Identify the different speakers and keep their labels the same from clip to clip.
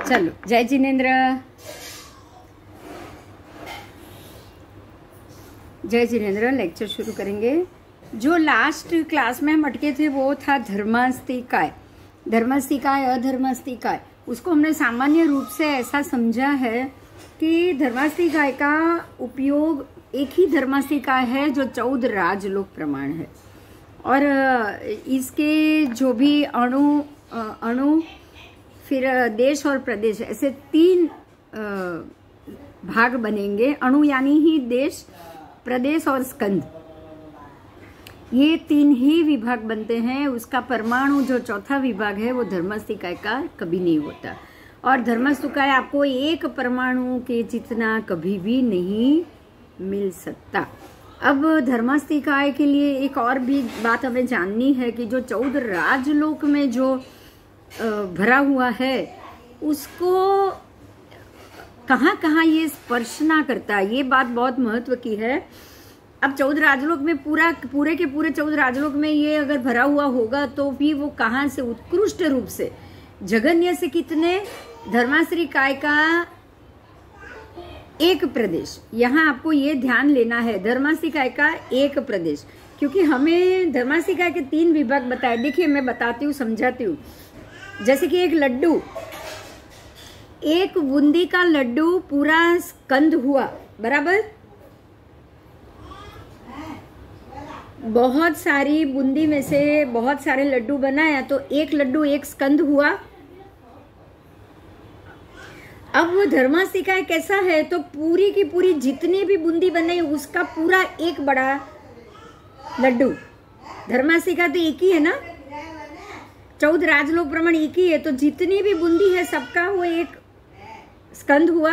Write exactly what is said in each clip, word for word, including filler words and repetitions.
Speaker 1: चलो जय जिनेन्द्र। जय जिनेन्द्र। लेक्चर शुरू करेंगे। जो लास्ट क्लास में हम अटके थे वो था धर्मास्तिकाय। धर्मास्तिकाय अधर्मास्तिकाय उसको हमने सामान्य रूप से ऐसा समझा है कि धर्मास्तिकाय का उपयोग एक ही धर्मास्तिकाय है जो चौदह राजलोक प्रमाण है, और इसके जो भी अणु अणु फिर देश और प्रदेश ऐसे तीन भाग बनेंगे। अणु यानी ही देश, प्रदेश और स्कंद, ये तीन ही विभाग बनते हैं। उसका परमाणु जो चौथा विभाग है वो धर्मास्तिकाय का कभी नहीं होता, और धर्मास्तिकाय आपको एक परमाणु के जितना कभी भी नहीं मिल सकता। अब धर्मास्तिकाय के लिए एक और भी बात हमें जाननी है कि जो चौदह राजलोक में जो भरा हुआ है उसको कहाँ कहाँ ये स्पर्शना करता है, ये बात बहुत महत्व की है। अब चौदह राजलोक में पूरा पूरे के पूरे चौदह राजलोक में ये अगर भरा हुआ होगा तो भी वो कहाँ से उत्कृष्ट रूप से जगन्य से कितने, धर्मास्तिकाय का एक प्रदेश। यहाँ आपको ये ध्यान लेना है, धर्मास्तिकाय का एक प्रदेश, क्योंकि हमें धर्मास्तिकाय के तीन विभाग बताए। देखिए मैं बताती हूँ, समझाती हूँ। जैसे कि एक लड्डू, एक बूंदी का लड्डू पूरा स्कंद हुआ, बराबर। बहुत सारी बूंदी में से बहुत सारे लड्डू बनाया तो एक लड्डू एक स्कंद हुआ। अब वो धर्मास्तिकाय कैसा है तो पूरी की पूरी जितनी भी बूंदी बने उसका पूरा एक बड़ा लड्डू। धर्मास्तिकाय तो एक ही है ना, चौदह राजलोक प्रमाण एक ही है, तो जितनी भी बूंदी है सबका वो एक स्कंद हुआ।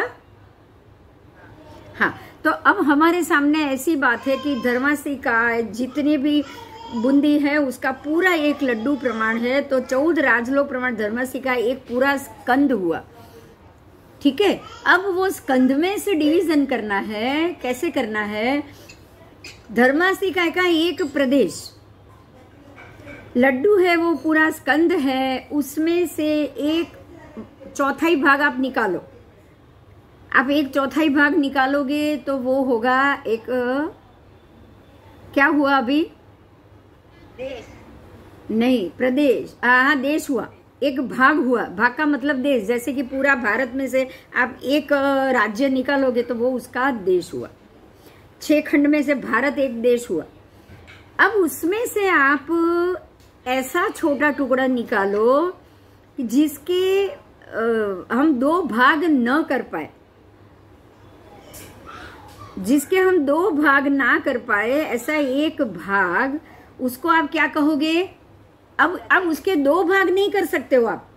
Speaker 1: हाँ, तो अब हमारे सामने ऐसी बात है कि धर्मास्तिकाय जितनी भी बूंदी है उसका पूरा एक लड्डू प्रमाण है, तो चौदह राजलोक प्रमाण धर्मास्तिकाय एक पूरा स्कंद हुआ। ठीक है। अब वो स्कंद में से डिवीजन करना है, कैसे करना है? धर्मास्तिकाय का एक प्रदेश लड्डू है, वो पूरा स्कंद है, उसमें से एक चौथाई भाग आप निकालो। आप एक चौथाई भाग निकालोगे तो वो होगा एक, क्या हुआ अभी? देश नहीं, प्रदेश। हाँ, देश हुआ, एक भाग हुआ। भाग का मतलब देश। जैसे कि पूरा भारत में से आप एक राज्य निकालोगे तो वो उसका देश हुआ। छह खंड में से भारत एक देश हुआ। अब उसमें से आप ऐसा छोटा टुकड़ा निकालो जिसके आ, हम दो भाग न कर पाए, जिसके हम दो भाग ना कर पाए, ऐसा एक भाग, उसको आप क्या कहोगे? अब अब उसके दो भाग नहीं कर सकते हो आप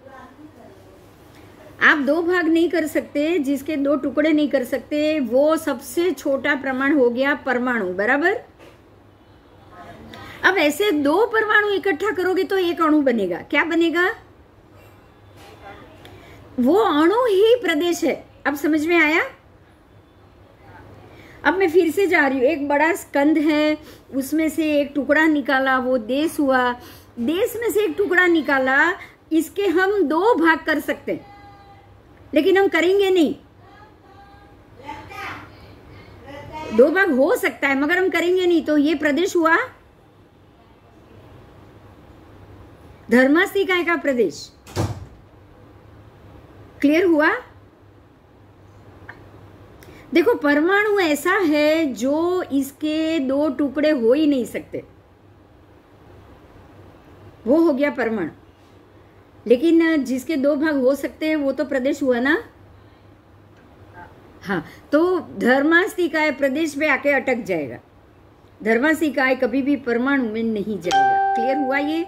Speaker 1: आप दो भाग नहीं कर सकते, जिसके दो टुकड़े नहीं कर सकते, वो सबसे छोटा प्रमाण हो गया परमाणु, बराबर। अब ऐसे दो परमाणु इकट्ठा करोगे तो एक अणु बनेगा। क्या बनेगा? वो अणु ही प्रदेश है। अब समझ में आया? अब मैं फिर से जा रही हूं। एक बड़ा स्कंद है, उसमें से एक टुकड़ा निकाला, वो देश हुआ। देश में से एक टुकड़ा निकाला, इसके हम दो भाग कर सकते हैं, लेकिन हम करेंगे नहीं। दो भाग हो सकता है मगर हम करेंगे नहीं, तो ये प्रदेश हुआ धर्मास्तिकाय का प्रदेश। क्लियर हुआ? देखो, परमाणु ऐसा है जो इसके दो टुकड़े हो ही नहीं सकते, वो हो गया परमाणु। लेकिन जिसके दो भाग हो सकते हैं वो तो प्रदेश हुआ ना। हाँ, तो धर्मास्तिकाय प्रदेश पे आके अटक जाएगा, धर्मास्तिकाय कभी भी परमाणु में नहीं जाएगा। क्लियर हुआ ये?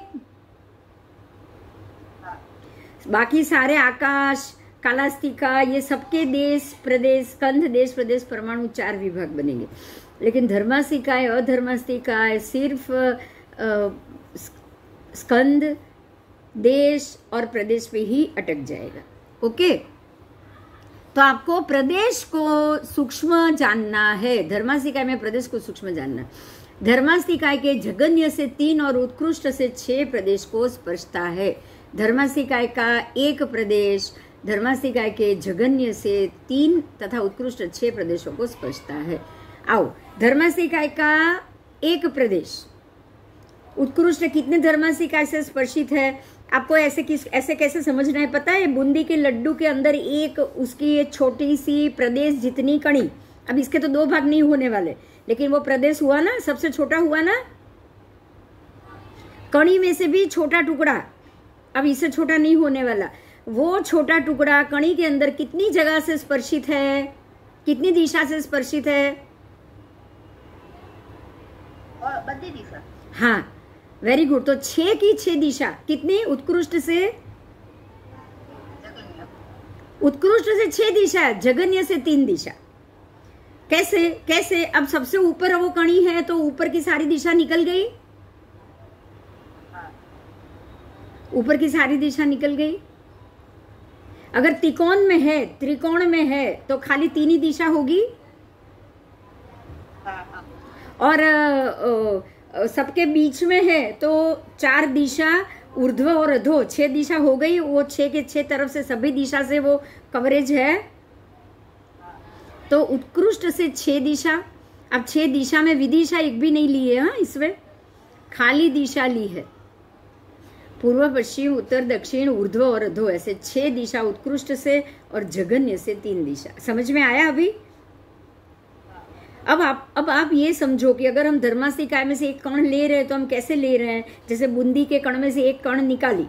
Speaker 1: बाकी सारे आकाश, कालास्तिका, ये सबके देश, प्रदेश, स्कंध, देश, प्रदेश, परमाणु, चार विभाग बनेंगे। लेकिन धर्मास्तिकाय अधर्मास्तिकाय सिर्फ आ, स्कंद, देश और प्रदेश पे ही अटक जाएगा। ओके, तो आपको प्रदेश को सूक्ष्म जानना है। धर्मास्तिकाय में प्रदेश को सूक्ष्म जानना। धर्मास्तिकाय के जगन्य से तीन और उत्कृष्ट से छह प्रदेश को स्पर्शता है। धर्मास्तिकाय का एक प्रदेश धर्मास्तिकाय के जगन्य से तीन तथा उत्कृष्ट छह प्रदेशों को स्पर्शता है। आओ, धर्मास्तिकाय का एक प्रदेश उत्कृष्ट कितने धर्मास्तिकाय से स्पर्शित है? आपको ऐसे किस ऐसे कैसे समझना है पता है? बूंदी के लड्डू के अंदर एक उसकी एक छोटी सी प्रदेश जितनी कणी, अब इसके तो दो भाग नहीं होने वाले, लेकिन वो प्रदेश हुआ ना, सबसे छोटा हुआ ना, कणी में से भी छोटा टुकड़ा, अब इससे छोटा नहीं होने वाला, वो छोटा टुकड़ा कणी के अंदर कितनी जगह से स्पर्शित है, कितनी दिशा से स्पर्शित है?
Speaker 2: और बद्दी दिशा।
Speaker 1: हाँ, वेरी गुड। तो छह की छह दिशा कितनी? उत्कृष्ट से उत्कृष्ट से छह दिशा, जगन्य से तीन दिशा। कैसे कैसे? अब सबसे ऊपर वो कणी है तो ऊपर की सारी दिशा निकल गई, ऊपर की सारी दिशा निकल गई। अगर त्रिकोण में है, त्रिकोण में है तो खाली तीन ही दिशा होगी, और सबके बीच में है तो चार दिशा, ऊर्ध्व और अधो, छह दिशा हो गई। वो छह के छह तरफ से सभी दिशा से वो कवरेज है, तो उत्कृष्ट से छह दिशा। अब छह दिशा में विदिशा एक भी नहीं ली है, हाँ, इसमें खाली दिशा ली है, पूर्व पश्चिम उत्तर दक्षिण ऊर्ध्व और अधो, ऐसे छह दिशा उत्कृष्ट से, और जगन्य से तीन दिशा। समझ में आया अभी? अब आप अब आप ये समझो कि अगर हम धर्मास्तिकाय में से एक कण ले रहे हैं तो हम कैसे ले रहे हैं? जैसे बूंदी के कण में से एक कण निकाली,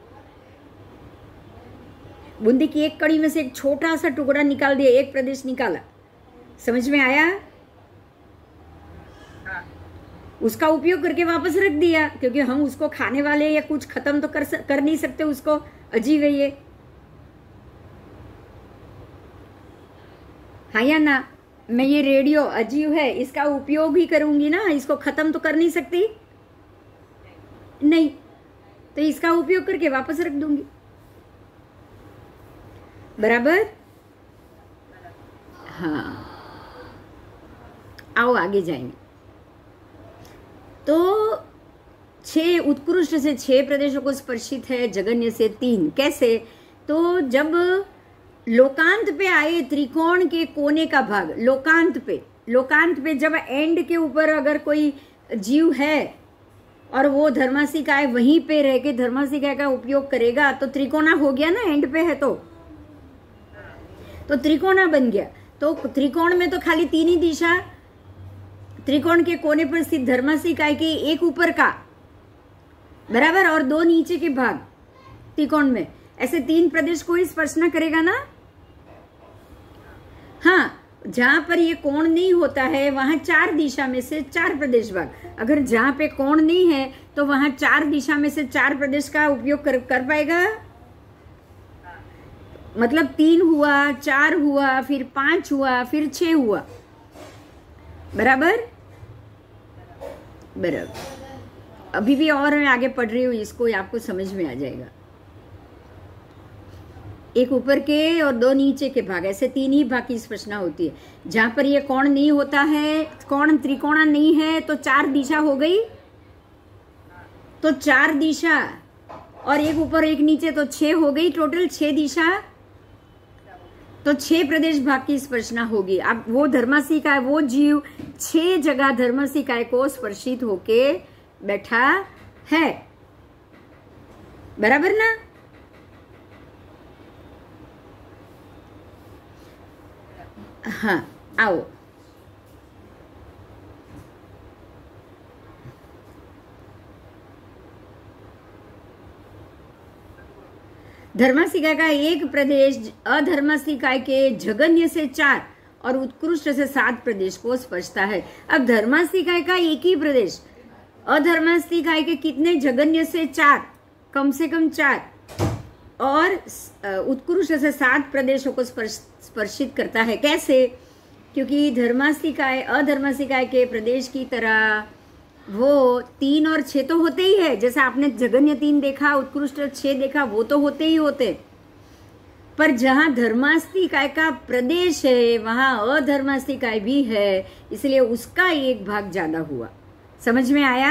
Speaker 1: बूंदी की एक कड़ी में से एक छोटा सा टुकड़ा निकाल दिया, एक प्रदेश निकाला। समझ में आया? उसका उपयोग करके वापस रख दिया, क्योंकि हम उसको खाने वाले या कुछ खत्म तो कर कर नहीं सकते, उसको अजीब है ये, हाँ या ना? मैं ये रेडियो अजीब है, इसका उपयोग ही करूंगी ना, इसको खत्म तो कर नहीं सकती, नहीं, तो इसका उपयोग करके वापस रख दूंगी, बराबर? हाँ, आओ आगे जाएंगे। तो छह उत्कृष्ट से छह प्रदेशों को स्पर्शित है, जगन्य से तीन। कैसे? तो जब लोकांत पे आए, त्रिकोण के कोने का भाग, लोकांत पे, लोकांत पे जब एंड के ऊपर अगर कोई जीव है और वो धर्मास्तिकाय वहीं पे रह के धर्मास्तिकाय का उपयोग करेगा तो त्रिकोणा हो गया ना, एंड पे है तो तो त्रिकोणा बन गया। तो त्रिकोण में तो खाली तीन ही दिशा, त्रिकोण के कोने पर स्थित धर्मास्तिकाय के एक ऊपर का, बराबर, और दो नीचे के भाग त्रिकोण में, ऐसे तीन प्रदेश को ही स्पर्श न करेगा ना। हाँ, जहां पर ये कोण नहीं होता है वहां चार दिशा में से चार प्रदेश भाग, अगर जहां पे कोण नहीं है तो वहां चार दिशा में से चार प्रदेश का उपयोग कर, कर पाएगा। मतलब तीन हुआ, चार हुआ, फिर पांच हुआ, फिर छह हुआ, बराबर बराबर। अभी भी और मैं आगे पढ़ रही हूँ, इसको आपको समझ में आ जाएगा। एक ऊपर के और दो नीचे के भाग, ऐसे तीन ही भाग की स्पर्शना होती है। जहां पर ये कोण नहीं होता है, कोण त्रिकोणा नहीं है, तो चार दिशा हो गई, तो चार दिशा, और एक ऊपर एक नीचे तो छह हो गई, टोटल छह दिशा, तो छह प्रदेश भाग की स्पर्शना होगी। अब वो धर्मास्तिकाय, वो जीव छह जगह धर्मास्तिकाय को स्पर्शित होके बैठा है, बराबर ना? हाँ, आओ धर्मास्तिकाय का एक प्रदेश अधर्मास्तिकाय के जगन्य से चार और उत्कृष्ट से सात प्रदेश को स्पर्शता है। अब धर्मास्तिकाय का एक ही प्रदेश, अधर्मास्तिकाय के कितने? जगन्य से चार, कम से कम चार, और उत्कृष्ट से सात प्रदेशों को स्पर्श स्पर्शित करता है। कैसे? क्योंकि धर्मास्तिकाय अधर्मास्तिकाय के प्रदेश की तरह वो तीन और छह तो होते ही है, जैसे आपने जगन्य तीन देखा, उत्कृष्ट छह देखा, वो तो होते ही होते, पर जहां धर्मास्तिकाय का प्रदेश है वहां अधर्मास्तिकाय भी है, इसलिए उसका एक भाग ज्यादा हुआ। समझ में आया?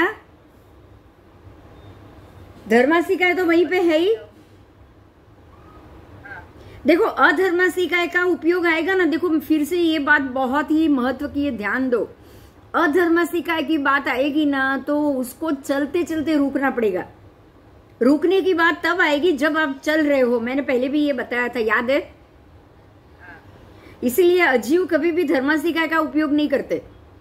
Speaker 1: धर्मास्तिकाय तो वहीं पे है ही, देखो अधर्मासी काय का उपयोग आएगा ना, देखो फिर से ये बात बहुत ही महत्व की है, ध्यान दो। अधर्मासी काय की बात आएगी ना तो उसको चलते चलते रुकना पड़ेगा। रुकने की बात तब आएगी जब आप चल रहे हो, मैंने पहले भी ये बताया था, याद है? इसलिए अजीव कभी भी धर्मासी काय का उपयोग नहीं करते,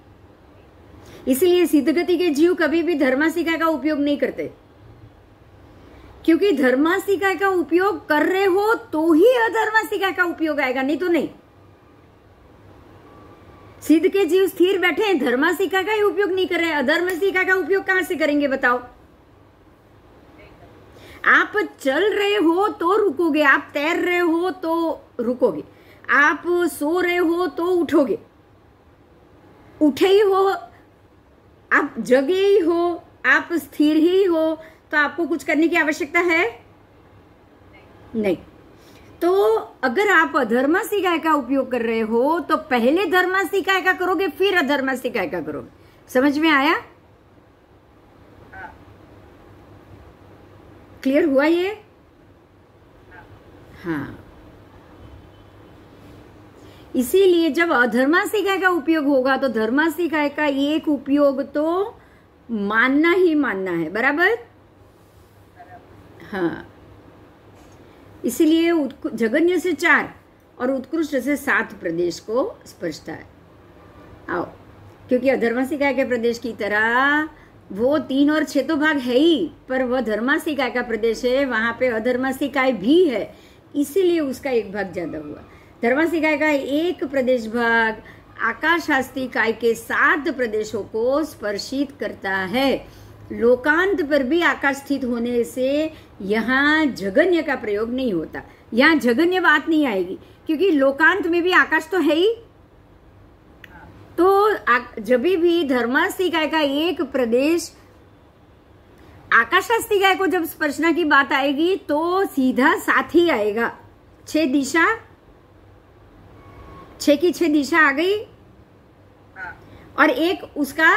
Speaker 1: इसलिए सिद्धगति के जीव कभी भी धर्मासी काय का उपयोग नहीं करते, क्योंकि धर्मासी काय का उपयोग कर रहे हो तो ही अधर्मासी काय का उपयोग आएगा, नहीं तो नहीं। सिद्ध के जीव स्थिर बैठे हैं, धर्मासी काय का ही उपयोग नहीं कर रहे, अधर्मासी काय का उपयोग कहां से करेंगे बताओ? आप चल रहे हो तो रुकोगे, आप तैर रहे हो तो रुकोगे, आप सो रहे हो तो उठोगे, उठे ही हो, आप जगे ही हो, आप स्थिर ही हो, तो आपको कुछ करने की आवश्यकता है नहीं। तो अगर आप अधर्मासी काय का उपयोग कर रहे हो तो पहले धर्मासी काय का करोगे, फिर अधर्मासी काय का करोगे। समझ में आया? क्लियर हुआ ये? हाँ, इसीलिए जब अधर्मासी काय का उपयोग होगा तो धर्मासी काय का एक उपयोग तो मानना ही मानना है, बराबर? हाँ, इसीलिए जगन्य से चार और उत्कृष्ट से सात प्रदेश को स्पर्शता है। आओ, क्योंकि अधर्मासी काय के प्रदेश की तरह वो तीन और छह तो भाग है ही, पर वह धर्मासी काय का प्रदेश है, वहां पे अधर्मासी काय भी है, इसीलिए उसका एक भाग ज्यादा हुआ। धर्मासी काय का एक प्रदेश भाग आकाशास्ती काय के सात प्रदेशों को स्पर्शित करता है। लोकांत पर भी आकाश स्थित होने से यहाँ जगन्य का प्रयोग नहीं होता, यहाँ जगन्य बात नहीं आएगी, क्योंकि लोकांत में भी आकाश तो है ही। तो जब भी धर्मास्ती काय का एक प्रदेश आकाशास्ती काय को जब स्पर्शना की बात आएगी तो सीधा साथ ही आएगा। छह दिशा, छह की छह दिशा आ गई, और एक उसका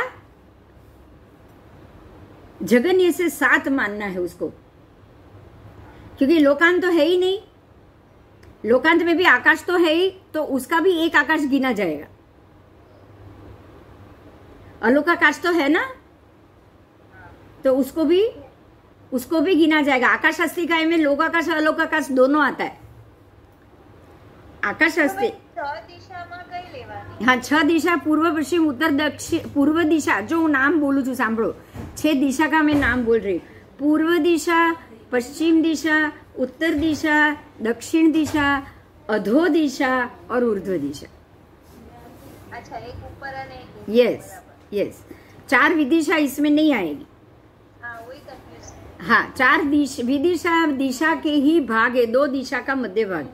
Speaker 1: जगन्य से सात मानना है उसको, क्योंकि लोकांत तो है ही नहीं, लोकांत में भी आकाश तो है ही, तो उसका भी एक आकाश गिना जाएगा। अलोकाकाश तो है ना, तो उसको भी उसको भी गिना जाएगा। आकाशास्ती काय में लोकाकाश अलोकाकाश दोनों आता है। आकाशास्ती हाँ, छह दिशा पूर्व पश्चिम उत्तर दक्षिण, पूर्व दिशा जो नाम बोलू छू सांभळो, छह दिशा का मैं नाम बोल रही हूँ। पूर्व दिशा, पश्चिम दिशा, उत्तर दिशा, दक्षिण दिशा, अधो दिशा और ऊर्ध्व दिशा।
Speaker 2: अच्छा, एक ऊपर और एक
Speaker 1: यस यस, चार विदिशा इसमें नहीं आएगी।
Speaker 2: हाँ, वही कंफ्यूज।
Speaker 1: हाँ, चार दिश विदिशा दिशा के ही भाग है, दो दिशा का मध्य भाग।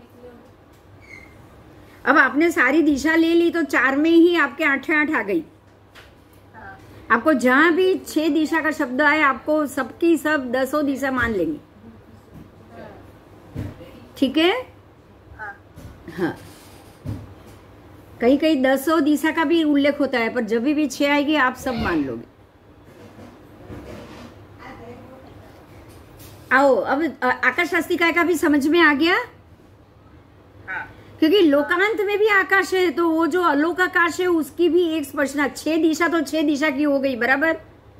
Speaker 1: अब आपने सारी दिशा ले ली तो चार में ही आपके आठ आठ आ गई।
Speaker 2: हाँ।
Speaker 1: आपको जहां भी छह दिशा का शब्द आए, आपको सबकी सब दसों दिशा मान लेंगे, ठीक है?
Speaker 2: हाँ।
Speaker 1: हाँ, कहीं कहीं दसों दिशा का भी उल्लेख होता है, पर जब भी छह आएगी आप सब मान लोगे। आओ, अब आकाशास्ती काय का भी समझ में आ गया?
Speaker 2: हाँ।
Speaker 1: क्योंकि लोकांत में भी आकाश है, तो वो जो अलोक आकाश है उसकी भी एक स्पर्शना, छह दिशा तो छह दिशा की हो गई, बराबर?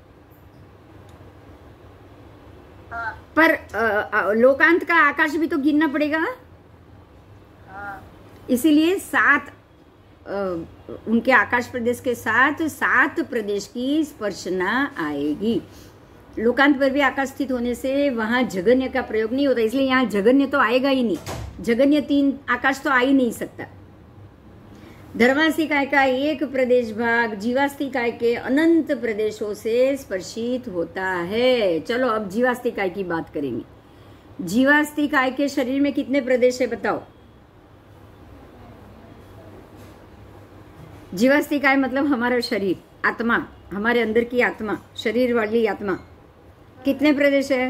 Speaker 2: हाँ।
Speaker 1: पर आ, आ, लोकांत का आकाश भी तो गिनना पड़ेगा।
Speaker 2: हाँ।
Speaker 1: इसीलिए सात आ, उनके आकाश प्रदेश के साथ सात प्रदेश की स्पर्शना आएगी। लोकांत पर भी आकाश स्थित होने से वहां जगन्य का प्रयोग नहीं होता, इसलिए यहाँ जगन्य तो आएगा ही नहीं। जगन्य तीन आकाश तो आ ही नहीं सकता। धर्मास्ती काय का एक प्रदेश भाग जीवास्ती काय के अनंत प्रदेशों से स्पर्शित होता है। चलो अब जीवास्ती काय की बात करेंगे। जीवास्ती काय के शरीर में कितने प्रदेश है बताओ? जीवास्ती काय मतलब हमारा शरीर, आत्मा, हमारे अंदर की आत्मा, शरीर वाली आत्मा। कितने प्रदेश है?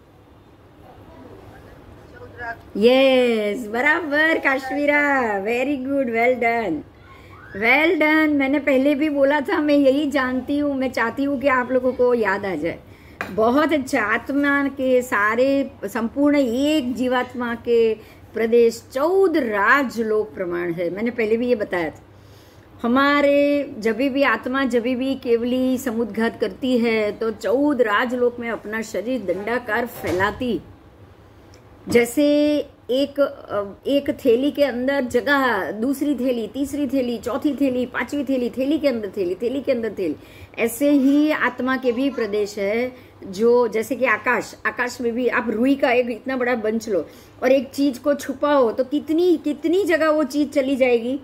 Speaker 1: यस, बराबर Kashmira, very good, well done, well done. मैंने पहले भी बोला था, मैं यही जानती हूँ, मैं चाहती हूँ कि आप लोगों को याद आ जाए। बहुत अच्छा, आत्मा के सारे संपूर्ण एक जीवात्मा के प्रदेश चौदह राजलोक प्रमाण है। मैंने पहले भी ये बताया था। हमारे जब भी आत्मा जब भी केवली समुद्घात करती है तो चौदह राजलोक में अपना शरीर दंडाकार फैलाती, जैसे एक एक थैली के अंदर जगह, दूसरी थैली, तीसरी थैली, चौथी थैली, पांचवी थैली, थैली के अंदर थैली, थैली के अंदर थैली, ऐसे ही आत्मा के भी प्रदेश है। जो जैसे कि आकाश, आकाश में भी आप रुई का एक इतना बड़ा बंच लो और एक चीज को छुपाओ तो कितनी कितनी जगह वो चीज चली जाएगी,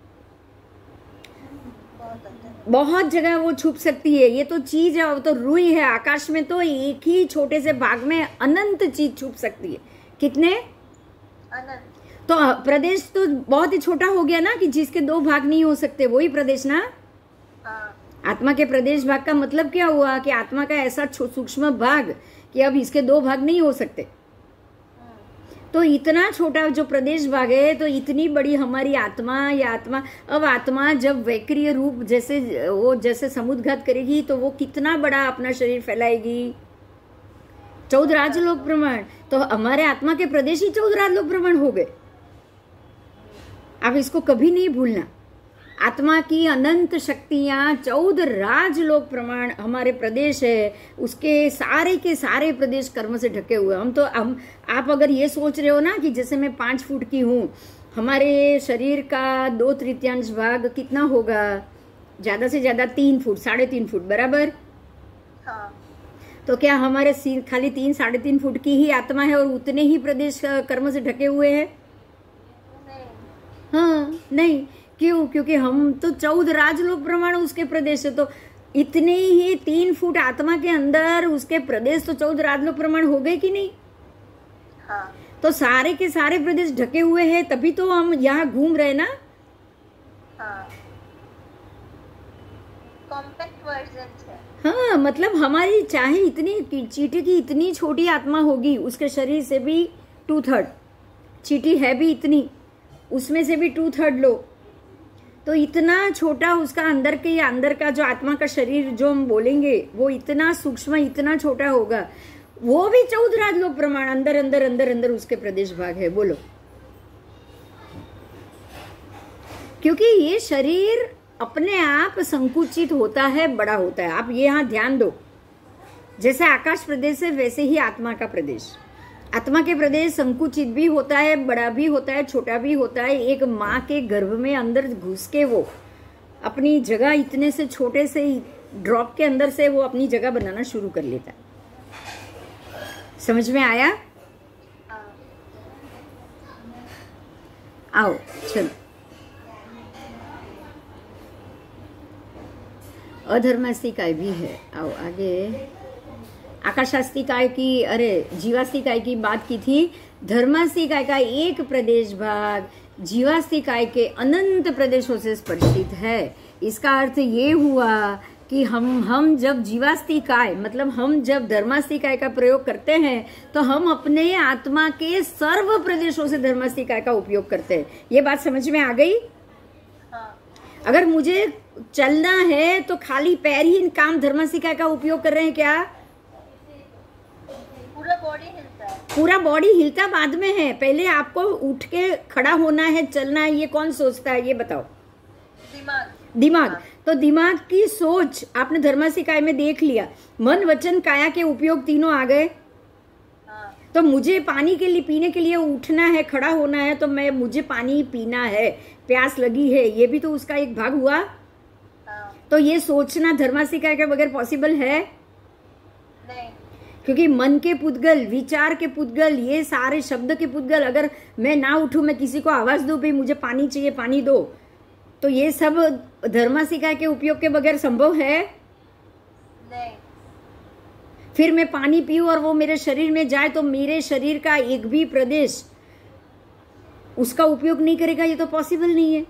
Speaker 1: बहुत जगह वो छुप सकती है। ये तो चीज है, वो तो रुई है। आकाश में तो एक ही छोटे से भाग में अनंत चीज छुप सकती है। कितने
Speaker 2: अनंत।
Speaker 1: तो प्रदेश तो बहुत ही छोटा हो गया ना, कि जिसके दो भाग नहीं हो सकते, वही प्रदेश ना।
Speaker 2: हाँ।
Speaker 1: आत्मा के प्रदेश भाग का मतलब क्या हुआ कि आत्मा का ऐसा सूक्ष्म भाग कि अब इसके दो भाग नहीं हो सकते। तो इतना छोटा जो प्रदेश भाग है, तो इतनी बड़ी हमारी आत्मा, या आत्मा अब आत्मा जब वैक्रिय रूप जैसे वो जैसे समुद्घात करेगी तो वो कितना बड़ा अपना शरीर फैलाएगी, चौदह राजलोक प्रमाण। तो हमारे आत्मा के प्रदेश ही चौदह राजलोक प्रमाण हो गए। आप इसको कभी नहीं भूलना। आत्मा की अनंत शक्तियां चौदह राजलोक प्रमाण हमारे प्रदेश है, उसके सारे के सारे प्रदेश कर्म से ढके हुए। हम तो हम आप अगर ये सोच रहे हो ना कि जैसे मैं पांच फुट की हूँ, हमारे शरीर का दो तृतीयांश भाग कितना होगा, ज्यादा से ज्यादा तीन फुट, साढ़े तीन फुट बराबर।
Speaker 2: हाँ।
Speaker 1: तो क्या हमारे खाली तीन साढ़े तीन फुट की ही आत्मा है और उतने ही प्रदेश कर्म से ढके हुए हैं? हाँ नहीं। क्यों? क्योंकि हम तो चौदह राजलोक प्रमाण उसके प्रदेश है, तो इतने ही तीन फुट आत्मा के अंदर उसके प्रदेश तो चौदह राजलोक प्रमाण हो गए कि नहीं?
Speaker 2: हाँ।
Speaker 1: तो सारे के सारे प्रदेश ढके हुए हैं, तभी तो हम यहाँ घूम रहे ना।
Speaker 2: हाँ। कॉम्पैक्ट वर्जन है।
Speaker 1: हाँ, मतलब हमारी चाहे इतनी चींटी की इतनी छोटी आत्मा होगी, उसके शरीर से भी टू थर्ड, चींटी है भी इतनी, उसमें से भी टू थर्ड लो, तो इतना छोटा उसका अंदर के अंदर का जो आत्मा का शरीर जो हम बोलेंगे वो इतना सूक्ष्म, इतना छोटा होगा। वो भी चौदह राजलोक प्रमाण अंदर अंदर अंदर अंदर उसके प्रदेश भाग है। बोलो, क्योंकि ये शरीर अपने आप संकुचित होता है, बड़ा होता है। आप ये यहाँ ध्यान दो, जैसे आकाश प्रदेश है वैसे ही आत्मा का प्रदेश। आत्मा के प्रदेश संकुचित भी होता है, बड़ा भी होता है, छोटा भी होता है। एक माँ के गर्भ में अंदर घुस के वो अपनी जगह इतने से छोटे से ड्रॉप के अंदर से वो अपनी जगह बनाना शुरू कर लेता है। समझ में आया? आओ चलो। अधर्मास्तिकाय भी है। आओ आगे। आकाशास्तिकाय की, अरे जीवास्तिकाय की बात की थी। धर्मास्तिकाय का एक प्रदेश भाग जीवास्तिकाय के अनंत प्रदेशों से स्पर्शित है। इसका अर्थ ये हुआ कि हम हम जब जीवास्तिकाय मतलब हम जब धर्मास्तिकाय का प्रयोग करते हैं तो हम अपने आत्मा के सर्व प्रदेशों से धर्मास्तिकाय का उपयोग करते हैं। ये बात समझ में आ गई?
Speaker 2: हाँ।
Speaker 1: अगर मुझे चलना है तो खाली पैर ही काम धर्मास्तिकाय का उपयोग कर रहे हैं क्या?
Speaker 2: पूरा बॉडी हिलता है।
Speaker 1: पूरा बॉडी हिलता बाद में है, पहले आपको उठ के खड़ा होना है, चलना है। ये कौन सोचता है ये बताओ?
Speaker 2: दिमाग।
Speaker 1: दिमाग। तो दिमाग की सोच आपने धर्मास्तिकाय में देख लिया। मन वचन काया के उपयोग तीनों आ गए।
Speaker 2: हाँ।
Speaker 1: तो मुझे पानी के लिए पीने के लिए उठना है, खड़ा होना है, तो मैं मुझे पानी पीना है, प्यास लगी है, ये भी तो उसका एक भाग हुआ।
Speaker 2: हाँ।
Speaker 1: तो ये सोचना धर्मास्तिकाय के बगैर पॉसिबल है
Speaker 2: नहीं,
Speaker 1: क्योंकि मन के पुद्गल, विचार के पुद्गल, ये सारे शब्द के पुद्गल, अगर मैं ना उठूं, मैं किसी को आवाज दूं भाई मुझे पानी चाहिए, पानी दो, तो ये सब धर्मास्तिकाय के उपयोग के बगैर संभव है?
Speaker 2: नहीं।
Speaker 1: फिर मैं पानी पीऊं और वो मेरे शरीर में जाए तो मेरे शरीर का एक भी प्रदेश उसका उपयोग नहीं करेगा, ये तो पॉसिबल नहीं है।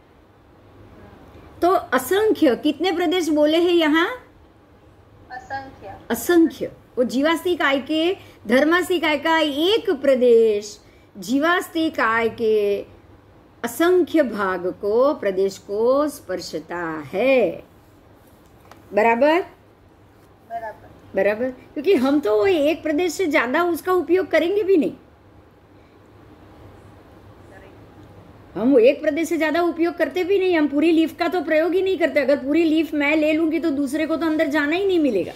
Speaker 1: तो असंख्य, कितने प्रदेश बोले हैं यहाँ?
Speaker 2: असंख्य।
Speaker 1: असंख्य। वो जीवास्तिकाय के, धर्मास्तिकाय का एक प्रदेश जीवास्तिकाय के असंख्य भाग को, प्रदेश को स्पर्शता है। बराबर?
Speaker 2: बराबर।
Speaker 1: बराबर। क्योंकि हम तो वो एक प्रदेश से ज्यादा उसका उपयोग करेंगे भी नहीं। हम वो एक प्रदेश से ज्यादा उपयोग करते भी नहीं, हम पूरी लीफ का तो प्रयोग ही नहीं करते। अगर पूरी लीफ मैं ले लूंगी तो दूसरे को तो अंदर जाना ही नहीं मिलेगा।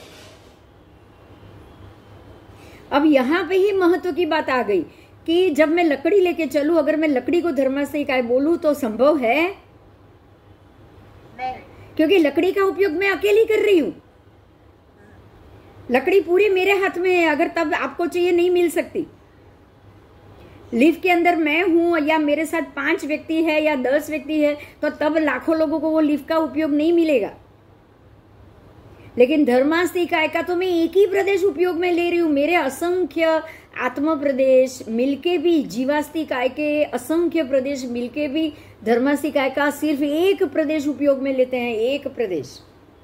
Speaker 1: अब यहाँ पे ही महत्व की बात आ गई कि जब मैं लकड़ी लेके चलूं, अगर मैं लकड़ी को धर्मास्थी काय बोलूं तो संभव है
Speaker 2: नहीं,
Speaker 1: क्योंकि लकड़ी का उपयोग मैं अकेली कर रही हूं। लकड़ी पूरी मेरे हाथ में है, अगर तब आपको चाहिए नहीं मिल सकती। लीफ के अंदर मैं हूं या मेरे साथ पांच व्यक्ति है या दस व्यक्ति है तो तब लाखों लोगों को वो लीफ का उपयोग नहीं मिलेगा। लेकिन धर्मास्थी काय का तो मैं एक ही प्रदेश उपयोग में ले रही हूं। मेरे असंख्य आत्म प्रदेश मिलके भी, जीवास्थी काय के असंख्य प्रदेश मिलके भी धर्मास्थी काय का सिर्फ एक प्रदेश उपयोग में लेते हैं, एक प्रदेश।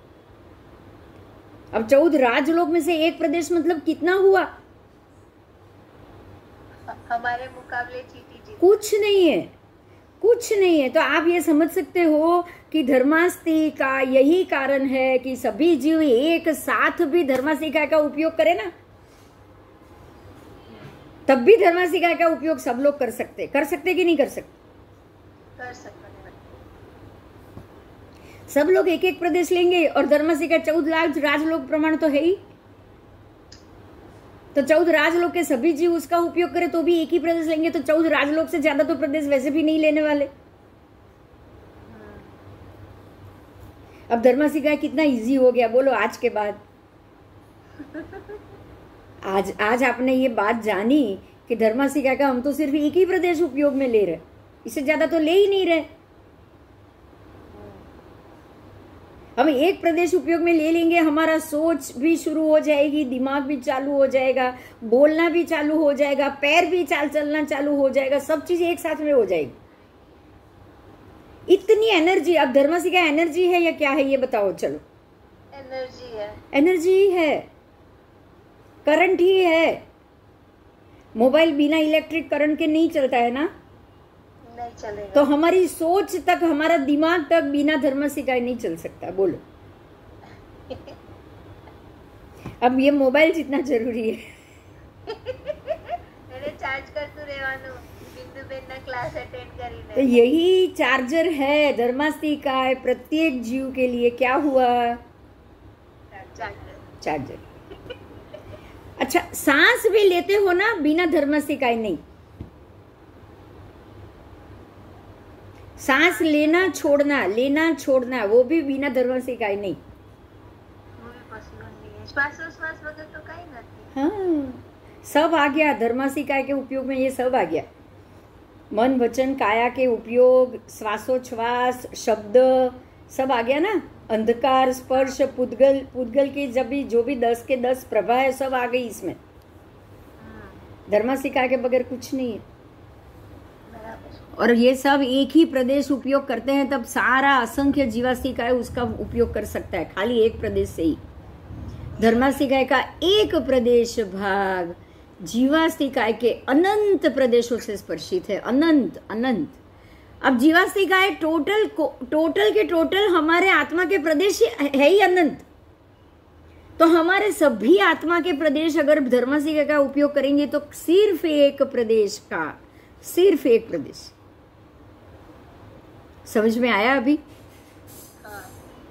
Speaker 1: अब चौदह राजलोक में से एक प्रदेश मतलब कितना हुआ?
Speaker 2: हमारे मुकाबले चींटी जी
Speaker 1: कुछ नहीं है, कुछ नहीं है। तो आप ये समझ सकते हो कि धर्मास्थी का यही कारण है कि सभी जीव एक साथ भी धर्मास्थी काय का उपयोग करें ना, तब भी धर्मास्थी काय का उपयोग सब लोग कर सकते कर सकते कि नहीं कर सकते?
Speaker 2: कर सकते।
Speaker 1: सब लोग एक एक प्रदेश लेंगे और धर्मास्थी का चौदह लाख राजलोक प्रमाण तो है ही। तो चौदह राजलोक के सभी जीव उसका उपयोग करें तो भी एक ही प्रदेश लेंगे, तो चौदह राजलोक से ज्यादा तो प्रदेश वैसे भी नहीं लेने वाले। अब धर्मास्थी काय कितना इजी हो गया बोलो आज के बाद। आज आज आपने ये बात जानी कि धर्मास्थी काय का हम तो सिर्फ एक ही प्रदेश उपयोग में ले रहे, इससे ज्यादा तो ले ही नहीं रहे। हम एक प्रदेश उपयोग में ले लेंगे, हमारा सोच भी शुरू हो जाएगी, दिमाग भी चालू हो जाएगा, बोलना भी चालू हो जाएगा, पैर भी चाल चलना चालू हो जाएगा, सब चीज एक साथ में हो जाएगी। इतनी एनर्जी। अब धर्मास्थी काय एनर्जी है या क्या है ये बताओ? चलो,
Speaker 2: एनर्जी है,
Speaker 1: एनर्जी ही है, करंट ही है। मोबाइल बिना इलेक्ट्रिक करंट के नहीं चलता है ना,
Speaker 2: नहीं चलेगा।
Speaker 1: तो हमारी सोच तक, हमारा दिमाग तक बिना धर्मास्थी काय नहीं चल सकता। बोलो अब ये मोबाइल जितना जरूरी है।
Speaker 2: मैंने चार्ज करતું રહેવાનું, બિંદુબેનના ક્લાસ અટેન્ડ કરીને।
Speaker 1: तो यही चार्जर है धर्मास्थी काय प्रत्येक जीव के लिए। क्या हुआ?
Speaker 2: चार्जर।
Speaker 1: चार्जर। अच्छा, सांस भी लेते हो ना बिना धर्मास्थी काय नहीं। सांस लेना छोड़ना, लेना छोड़ना, वो भी बिना धर्मास्थी काय नहीं।
Speaker 2: वो भी पॉसिबल नहीं है। श्वासोश्वास वगैरह तो कहीं नहीं।
Speaker 1: हाँ, सब आ गया धर्मास्थी काय के उपयोग में, ये सब आ गया। मन वचन काया के उपयोग, श्वासोच्छ्वास, शब्द, सब आ गया ना। अंधकार, स्पर्श, पुद्गल, पुद्गल के जब भी जो भी दस के दस प्रभा है सब आ गई इसमें। धर्मास्थी काय के बगैर कुछ नहीं है। और ये सब एक ही प्रदेश उपयोग करते हैं, तब सारा असंख्य जीवास्थी काय उसका उपयोग कर सकता है, खाली एक प्रदेश से ही। धर्मास्थी काय का एक प्रदेश भाग जीवास्थी काय के अनंत प्रदेशों से स्पर्शित है। अनंत अनंत। अब जीवास्थी काय टोटल टोटल के टोटल हमारे आत्मा के प्रदेश है ही अनंत। तो हमारे सभी आत्मा के प्रदेश अगर धर्मास्थी काय का उपयोग करेंगे तो सिर्फ एक प्रदेश का, सिर्फ एक प्रदेश। समझ में आया अभी?
Speaker 2: हाँ।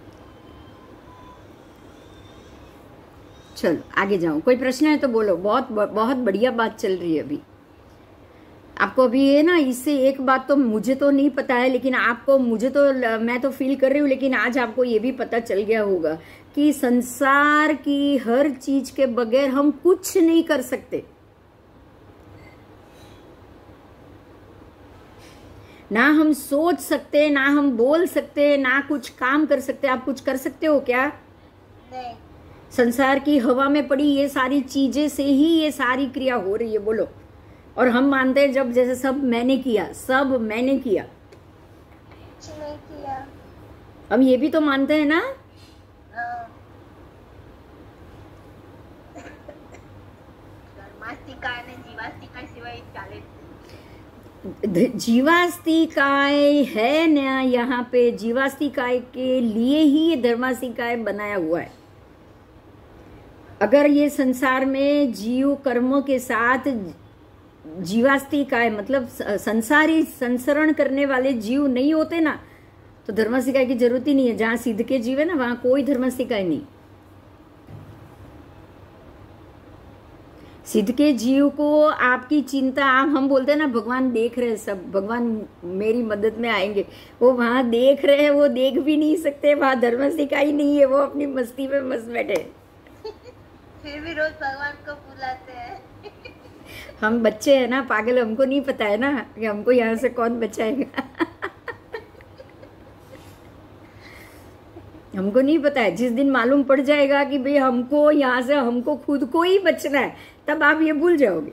Speaker 1: चलो आगे जाऊं। कोई प्रश्न है तो बोलो। बहुत बहुत बढ़िया बात चल रही है अभी। आपको अभी है ना, इससे एक बात तो मुझे तो नहीं पता है, लेकिन आपको, मुझे तो, मैं तो फील कर रही हूँ, लेकिन आज आपको ये भी पता चल गया होगा कि संसार की हर चीज के बगैर हम कुछ नहीं कर सकते। ना हम सोच सकते, ना हम बोल सकते, ना कुछ काम कर सकते। आप कुछ कर सकते हो क्या?
Speaker 2: नहीं।
Speaker 1: संसार की हवा में पड़ी ये सारी चीजें से ही ये सारी क्रिया हो रही है। बोलो। और हम मानते हैं जब जैसे सब मैंने किया, सब मैंने किया।
Speaker 2: कुछ नहीं किया।
Speaker 1: हम ये भी तो मानते हैं ना।
Speaker 2: हाँ। धर्मास्थी काय ने जीवास्थी काय सिवाय चाले।
Speaker 1: जीवास्थी काय है ना, यहाँ पे जीवास्थी काय के लिए ही ये धर्मास्थी काय बनाया हुआ है। अगर ये संसार में जीव कर्मों के साथ जीवास्ती काय मतलब संसारी संसरण करने वाले जीव नहीं होते ना, तो धर्मस्थिकाय की जरूरत ही नहीं है। जहां सिद्ध के जीव है ना वहां कोई धर्मस्थिकाय नहीं। सिद्ध के जीव को आपकी चिंता, आप हम बोलते हैं ना भगवान देख रहे हैं सब, भगवान मेरी मदद में आएंगे, वो वहां देख रहे हैं, वो देख भी नहीं सकते, वहां धर्मस्थिकाय नहीं है, वो अपनी मस्ती में मस्त बैठे।
Speaker 2: फिर भी रोज भगवान को बुलाते हैं।
Speaker 1: हम बच्चे हैं ना पागल, हमको नहीं पता है ना कि हमको यहाँ से कौन बचाएगा। हमको नहीं पता है। जिस दिन मालूम पड़ जाएगा कि भाई हमको यहाँ से हमको खुद को ही बचना है, तब आप ये भूल जाओगे।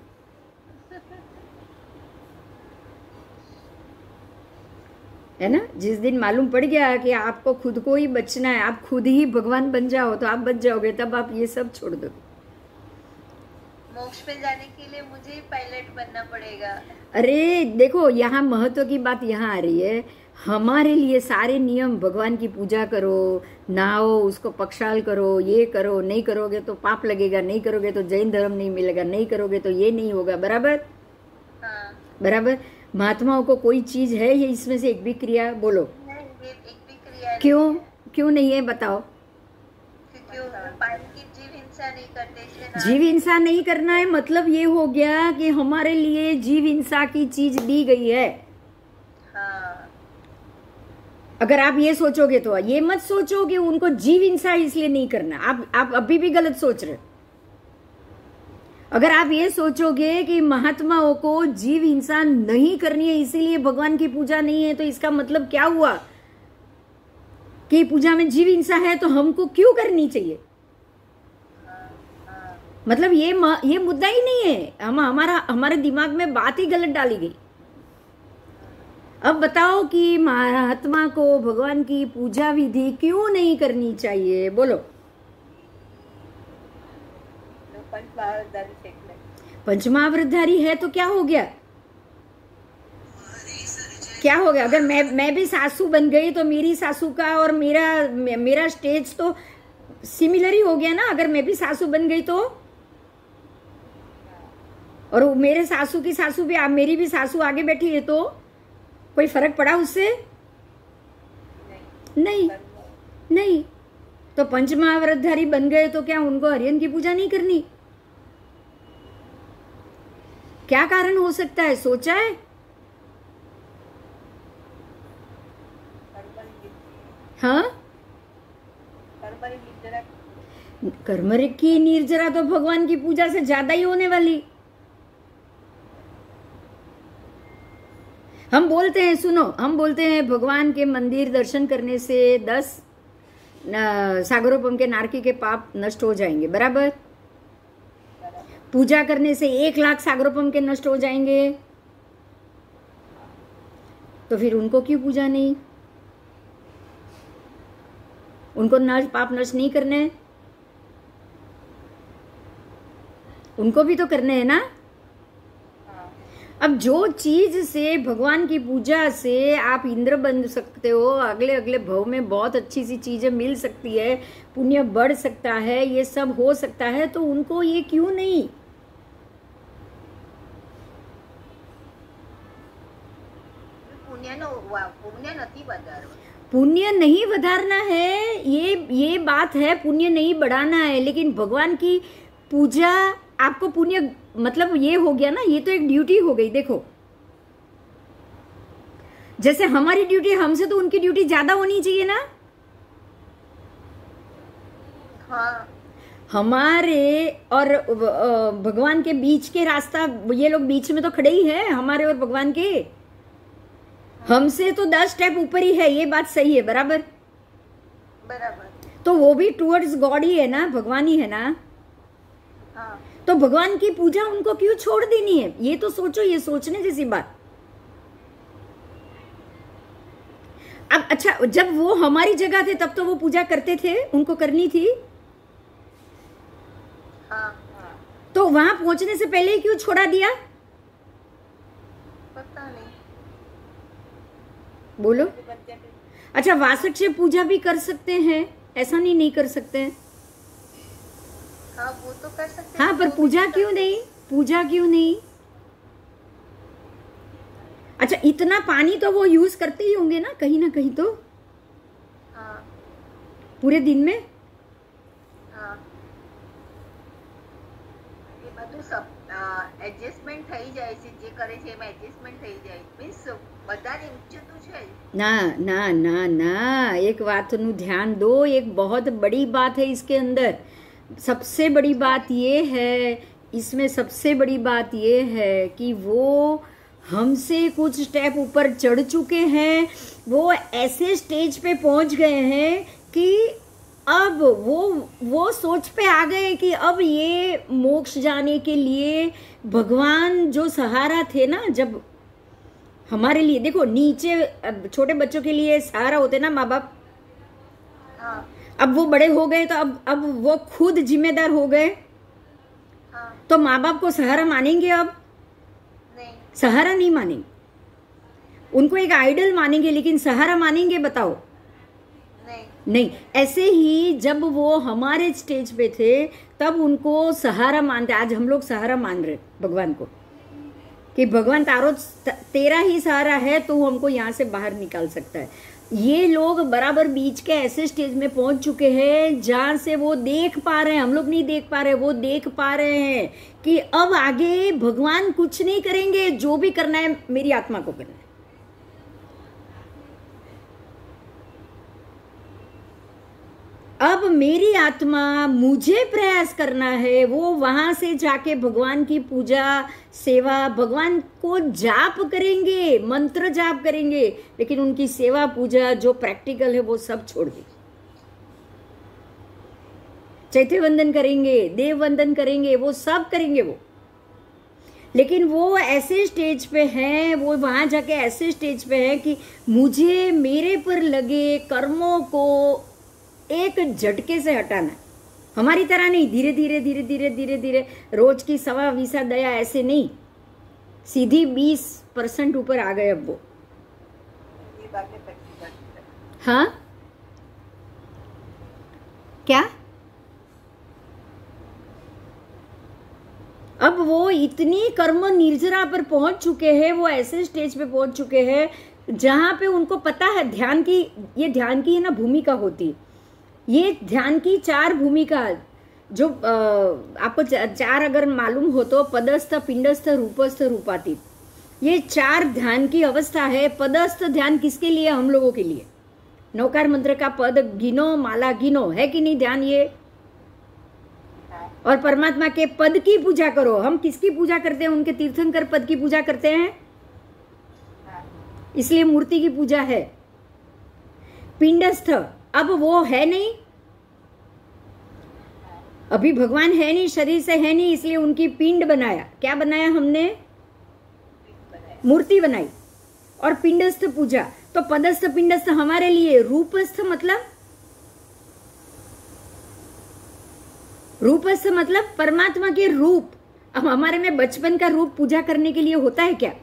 Speaker 1: है ना, जिस दिन मालूम पड़ गया कि आपको खुद को ही बचना है, आप खुद ही भगवान बन जाओ तो आप बच जाओगे, तब आप ये सब छोड़ दो।
Speaker 2: मोक्ष में जाने के लिए मुझे ही पायलट बनना पड़ेगा।
Speaker 1: अरे देखो, यहाँ महत्व की बात यहाँ आ रही है। हमारे लिए सारे नियम, भगवान की पूजा करो, नहाओ, उसको पक्षाल करो, ये करो, नहीं करोगे तो पाप लगेगा, नहीं करोगे तो जैन धर्म नहीं मिलेगा, नहीं करोगे तो ये नहीं होगा, बराबर?
Speaker 2: हाँ।
Speaker 1: बराबर। महात्माओं को कोई चीज है ये इसमें से एक भी क्रिया बोलो?
Speaker 2: नहीं, ये एक भी क्रिया
Speaker 1: क्यों क्यों नहीं है बताओ?
Speaker 2: क्योंकि वो पानी की जीव हिंसा नहीं करते, इसलिए ना।
Speaker 1: जीव हिंसा नहीं करना है मतलब ये हो गया कि हमारे लिए जीव हिंसा की चीज दी गई है।
Speaker 2: हाँ।
Speaker 1: अगर आप ये सोचोगे तो ये मत सोचो कि उनको जीव हिंसा इसलिए नहीं करना, आप आप अभी भी गलत सोच रहे। अगर आप ये सोचोगे कि महात्माओं को जीव हिंसा नहीं करनी है इसीलिए भगवान की पूजा नहीं है, तो इसका मतलब क्या हुआ कि पूजा में जीव हिंसा है तो हमको क्यों करनी चाहिए? मतलब ये ये मुद्दा ही नहीं है। हम हमारा हमारे दिमाग में बात ही गलत डाली गई। अब बताओ कि महात्मा को भगवान की पूजा विधि क्यों नहीं करनी चाहिए? बोलो। पंचमहावृतधारी है तो क्या हो गया? क्या हो गया? अगर मैं मैं भी सासू बन गई तो मेरी सासू का और मेरा मेरा स्टेज तो सिमिलर ही हो गया ना। अगर मैं भी सासू बन गई तो, और मेरे सासू की सासू भी, आप मेरी भी सासू आगे बैठी है, तो कोई फर्क पड़ा उससे? नहीं नहीं, नहीं। तो पंचमहावृतधारी बन गए तो क्या उनको हरियन की पूजा नहीं करनी? क्या कारण हो सकता है, सोचा है? हाँ, कर्म की निर्जरा तो भगवान की पूजा से ज्यादा ही होने वाली। हम बोलते हैं, सुनो, हम बोलते हैं भगवान के मंदिर दर्शन करने से दस सागरोपम के नारकी के पाप नष्ट हो जाएंगे, बराबर? पूजा करने से एक लाख सागरोपम के नष्ट हो जाएंगे, तो फिर उनको क्यों पूजा नहीं? उनको नष्ट पाप नष्ट नहीं करने, उनको भी तो करने हैं ना। अब जो चीज से भगवान की पूजा से आप इंद्र बन सकते हो, अगले अगले भव में बहुत अच्छी सी चीजें मिल सकती है, पुण्य बढ़ सकता है, ये सब हो सकता है, तो उनको ये क्यों नहीं? पुण्य नहीं વધારना है, ये ये बात है, पुण्य नहीं बढ़ाना है। लेकिन भगवान की पूजा आपको पुण्य, मतलब ये हो गया ना, ये तो एक ड्यूटी हो गई। देखो, जैसे हमारी ड्यूटी, हमसे तो उनकी ड्यूटी ज्यादा होनी चाहिए ना।
Speaker 2: हाँ।
Speaker 1: हमारे और भगवान के बीच के रास्ता, ये लोग बीच में तो खड़े ही है हमारे और भगवान के। हमसे तो दस स्टेप ऊपर ही है, ये बात सही है, बराबर?
Speaker 2: बराबर।
Speaker 1: तो वो भी टुवर्ड्स गॉड ही है ना, भगवान ही है ना।
Speaker 2: हाँ।
Speaker 1: तो भगवान की पूजा उनको क्यों छोड़ देनी है? ये तो सोचो, ये सोचने जैसी बात। अब अच्छा, जब वो हमारी जगह थे तब तो वो पूजा करते थे, उनको करनी थी।
Speaker 2: हाँ, हाँ।
Speaker 1: तो वहां पहुंचने से पहले ही क्यों छोड़ा दिया?
Speaker 2: पता नहीं।
Speaker 1: बोलो। अच्छा, वासक्ष पूजा भी कर सकते हैं, ऐसा नहीं नहीं कर सकते हैं।
Speaker 2: हाँ, वो तो कर सकते हैं।
Speaker 1: हाँ, पर पूजा क्यों नहीं? पूजा क्यों नहीं? अच्छा, इतना पानी तो वो यूज करते ही होंगे ना कहीं ना कहीं तो,
Speaker 2: हाँ
Speaker 1: पूरे दिन में।
Speaker 2: हाँ એ બધું એડજસ્ટમેન્ટ થઈ જાય છે, જે કરે છે એમાં એડજસ્ટમેન્ટ થઈ જાય, મીન્સ બધાને ઊંચું તો છે જ.
Speaker 1: ना ना ना ना, एक बात नु ध्यान दो, एक बहुत बड़ी बात है इसके अंदर। सबसे बड़ी बात ये है, इसमें सबसे बड़ी बात ये है कि वो हमसे कुछ स्टेप ऊपर चढ़ चुके हैं। वो ऐसे स्टेज पे पहुंच गए हैं कि अब वो वो सोच पे आ गए कि अब ये मोक्ष जाने के लिए भगवान जो सहारा थे ना, जब हमारे लिए देखो नीचे छोटे बच्चों के लिए सहारा होते ना माँ बाप,
Speaker 2: हाँ
Speaker 1: अब वो बड़े हो गए तो अब अब वो खुद जिम्मेदार हो गए,
Speaker 2: हाँ
Speaker 1: तो माँ बाप को सहारा मानेंगे? अब
Speaker 2: नहीं
Speaker 1: सहारा नहीं मानेंगे, उनको एक आइडल मानेंगे, लेकिन सहारा मानेंगे? बताओ।
Speaker 2: नहीं
Speaker 1: नहीं। ऐसे ही जब वो हमारे स्टेज पे थे तब उनको सहारा मानते, आज हम लोग सहारा मान रहे भगवान को कि भगवान तारो तेरा ही सहारा है तो हमको यहाँ से बाहर निकाल सकता है। ये लोग बराबर बीच के ऐसे स्टेज में पहुंच चुके हैं जहां से वो देख पा रहे हैं, हम लोग नहीं देख पा रहे, वो देख पा रहे हैं कि अब आगे भगवान कुछ नहीं करेंगे, जो भी करना है मेरी आत्मा को करना है। अब मेरी आत्मा, मुझे प्रयास करना है, वो वहां से जाके भगवान की पूजा सेवा, भगवान को जाप करेंगे, मंत्र जाप करेंगे, लेकिन उनकी सेवा पूजा जो प्रैक्टिकल है वो सब छोड़ देंगे। चैत्य वंदन करेंगे, देव वंदन करेंगे, वो सब करेंगे वो, लेकिन वो ऐसे स्टेज पे हैं, वो वहां जाके ऐसे स्टेज पे है कि मुझे मेरे पर लगे कर्मों को एक झटके से हटाना। हमारी तरह नहीं, धीरे धीरे धीरे धीरे धीरे धीरे रोज की सवा वीसा दया, ऐसे नहीं, सीधी बीस परसेंट ऊपर आ गए अब वो। हाँ क्या? अब वो इतनी कर्म निर्जरा पर पहुंच चुके हैं, वो ऐसे स्टेज पे पहुंच चुके हैं जहां पे उनको पता है ध्यान की, ये ध्यान की है ना भूमिका होती, ये ध्यान की चार भूमिका जो आ, आपको चार अगर मालूम हो तो, पदस्थ, पिंडस्थ, रूपस्थ, रूपातीत, ये चार ध्यान की अवस्था है। पदस्थ ध्यान किसके लिए? हम लोगों के लिए। नौकार मंत्र का पद गिनो, माला गिनो, है कि नहीं ध्यान ये? और परमात्मा के पद की पूजा करो। हम किसकी पूजा करते हैं? उनके तीर्थंकर पद की पूजा करते हैं, इसलिए मूर्ति की पूजा है। पिंडस्थ, अब वो है नहीं, अभी भगवान है नहीं, शरीर से है नहीं, इसलिए उनकी पिंड बनाया। क्या बनाया हमने? मूर्ति बनाई। और पिंडस्थ पूजा, तो पदस्थ पिंडस्थ हमारे लिए। रूपस्थ मतलब, रूपस्थ मतलब परमात्मा के रूप। अब हमारे में बचपन का रूप पूजा करने के लिए होता है क्या?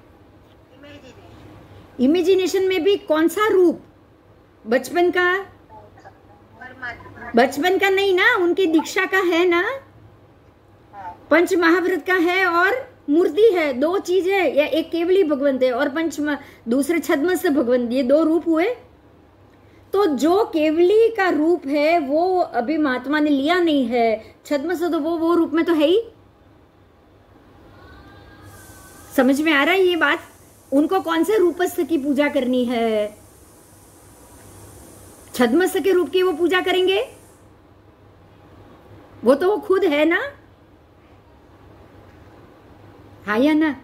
Speaker 1: इमेजिनेशन में भी कौन सा रूप? बचपन का? बचपन का नहीं ना, उनकी दीक्षा का है ना, पंच महाव्रत का है और मूर्ति है, दो चीज है। या एक केवली भगवंत है और पंच, दूसरे छद्मस्थ भगवंत, ये दो रूप हुए। तो जो केवली का रूप है वो अभी महात्मा ने लिया नहीं है, छद्मस्थ तो वो वो रूप में तो है ही। समझ में आ रहा है ये बात? उनको कौन से रूपस्थ की पूजा करनी है? छद्मस्थ के रूप की वो पूजा करेंगे, वो तो वो खुद है ना। हाँ या ना?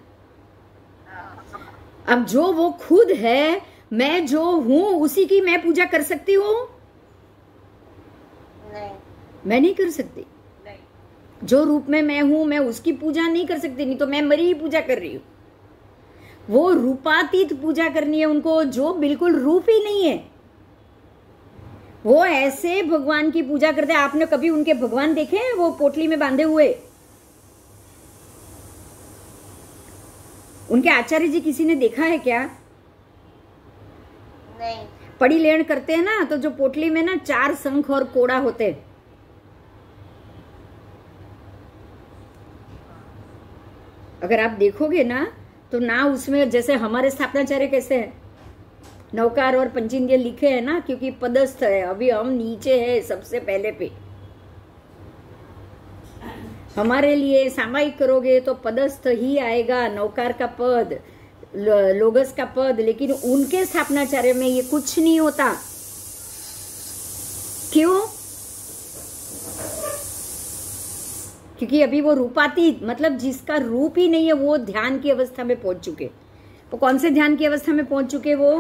Speaker 1: अब जो वो खुद है, मैं जो हूं उसी की मैं पूजा कर सकती हूँ?
Speaker 2: नहीं,
Speaker 1: मैं नहीं कर सकती।
Speaker 2: नहीं।
Speaker 1: जो रूप में मैं हूं मैं उसकी पूजा नहीं कर सकती, नहीं तो मैं मरी ही पूजा कर रही हूं। वो रूपातीत पूजा करनी है उनको, जो बिल्कुल रूप ही नहीं है। वो ऐसे भगवान की पूजा करते हैं। आपने कभी उनके भगवान देखे हैं वो पोटली में बांधे हुए? उनके आचार्य जी किसी ने देखा है क्या?
Speaker 2: नहीं।
Speaker 1: पड़ी लेन करते हैं ना, तो जो पोटली में ना चार शंख और कोड़ा होते हैं, अगर आप देखोगे ना तो ना उसमें जैसे हमारे स्थापनाचार्य कैसे है, नौकार और पंचेंद्रिय लिखे है ना, क्योंकि पदस्थ है, अभी हम नीचे है सबसे पहले पे। हमारे लिए सामायिक करोगे तो पदस्थ ही आएगा, नौकार का पद, लोगस का पद, लेकिन उनके स्थापनाचार्य में ये कुछ नहीं होता। क्यों? क्योंकि अभी वो रूपातीत, मतलब जिसका रूप ही नहीं है, वो ध्यान की अवस्था में पहुंच चुके। वो कौन से ध्यान की अवस्था में पहुंच चुके? वो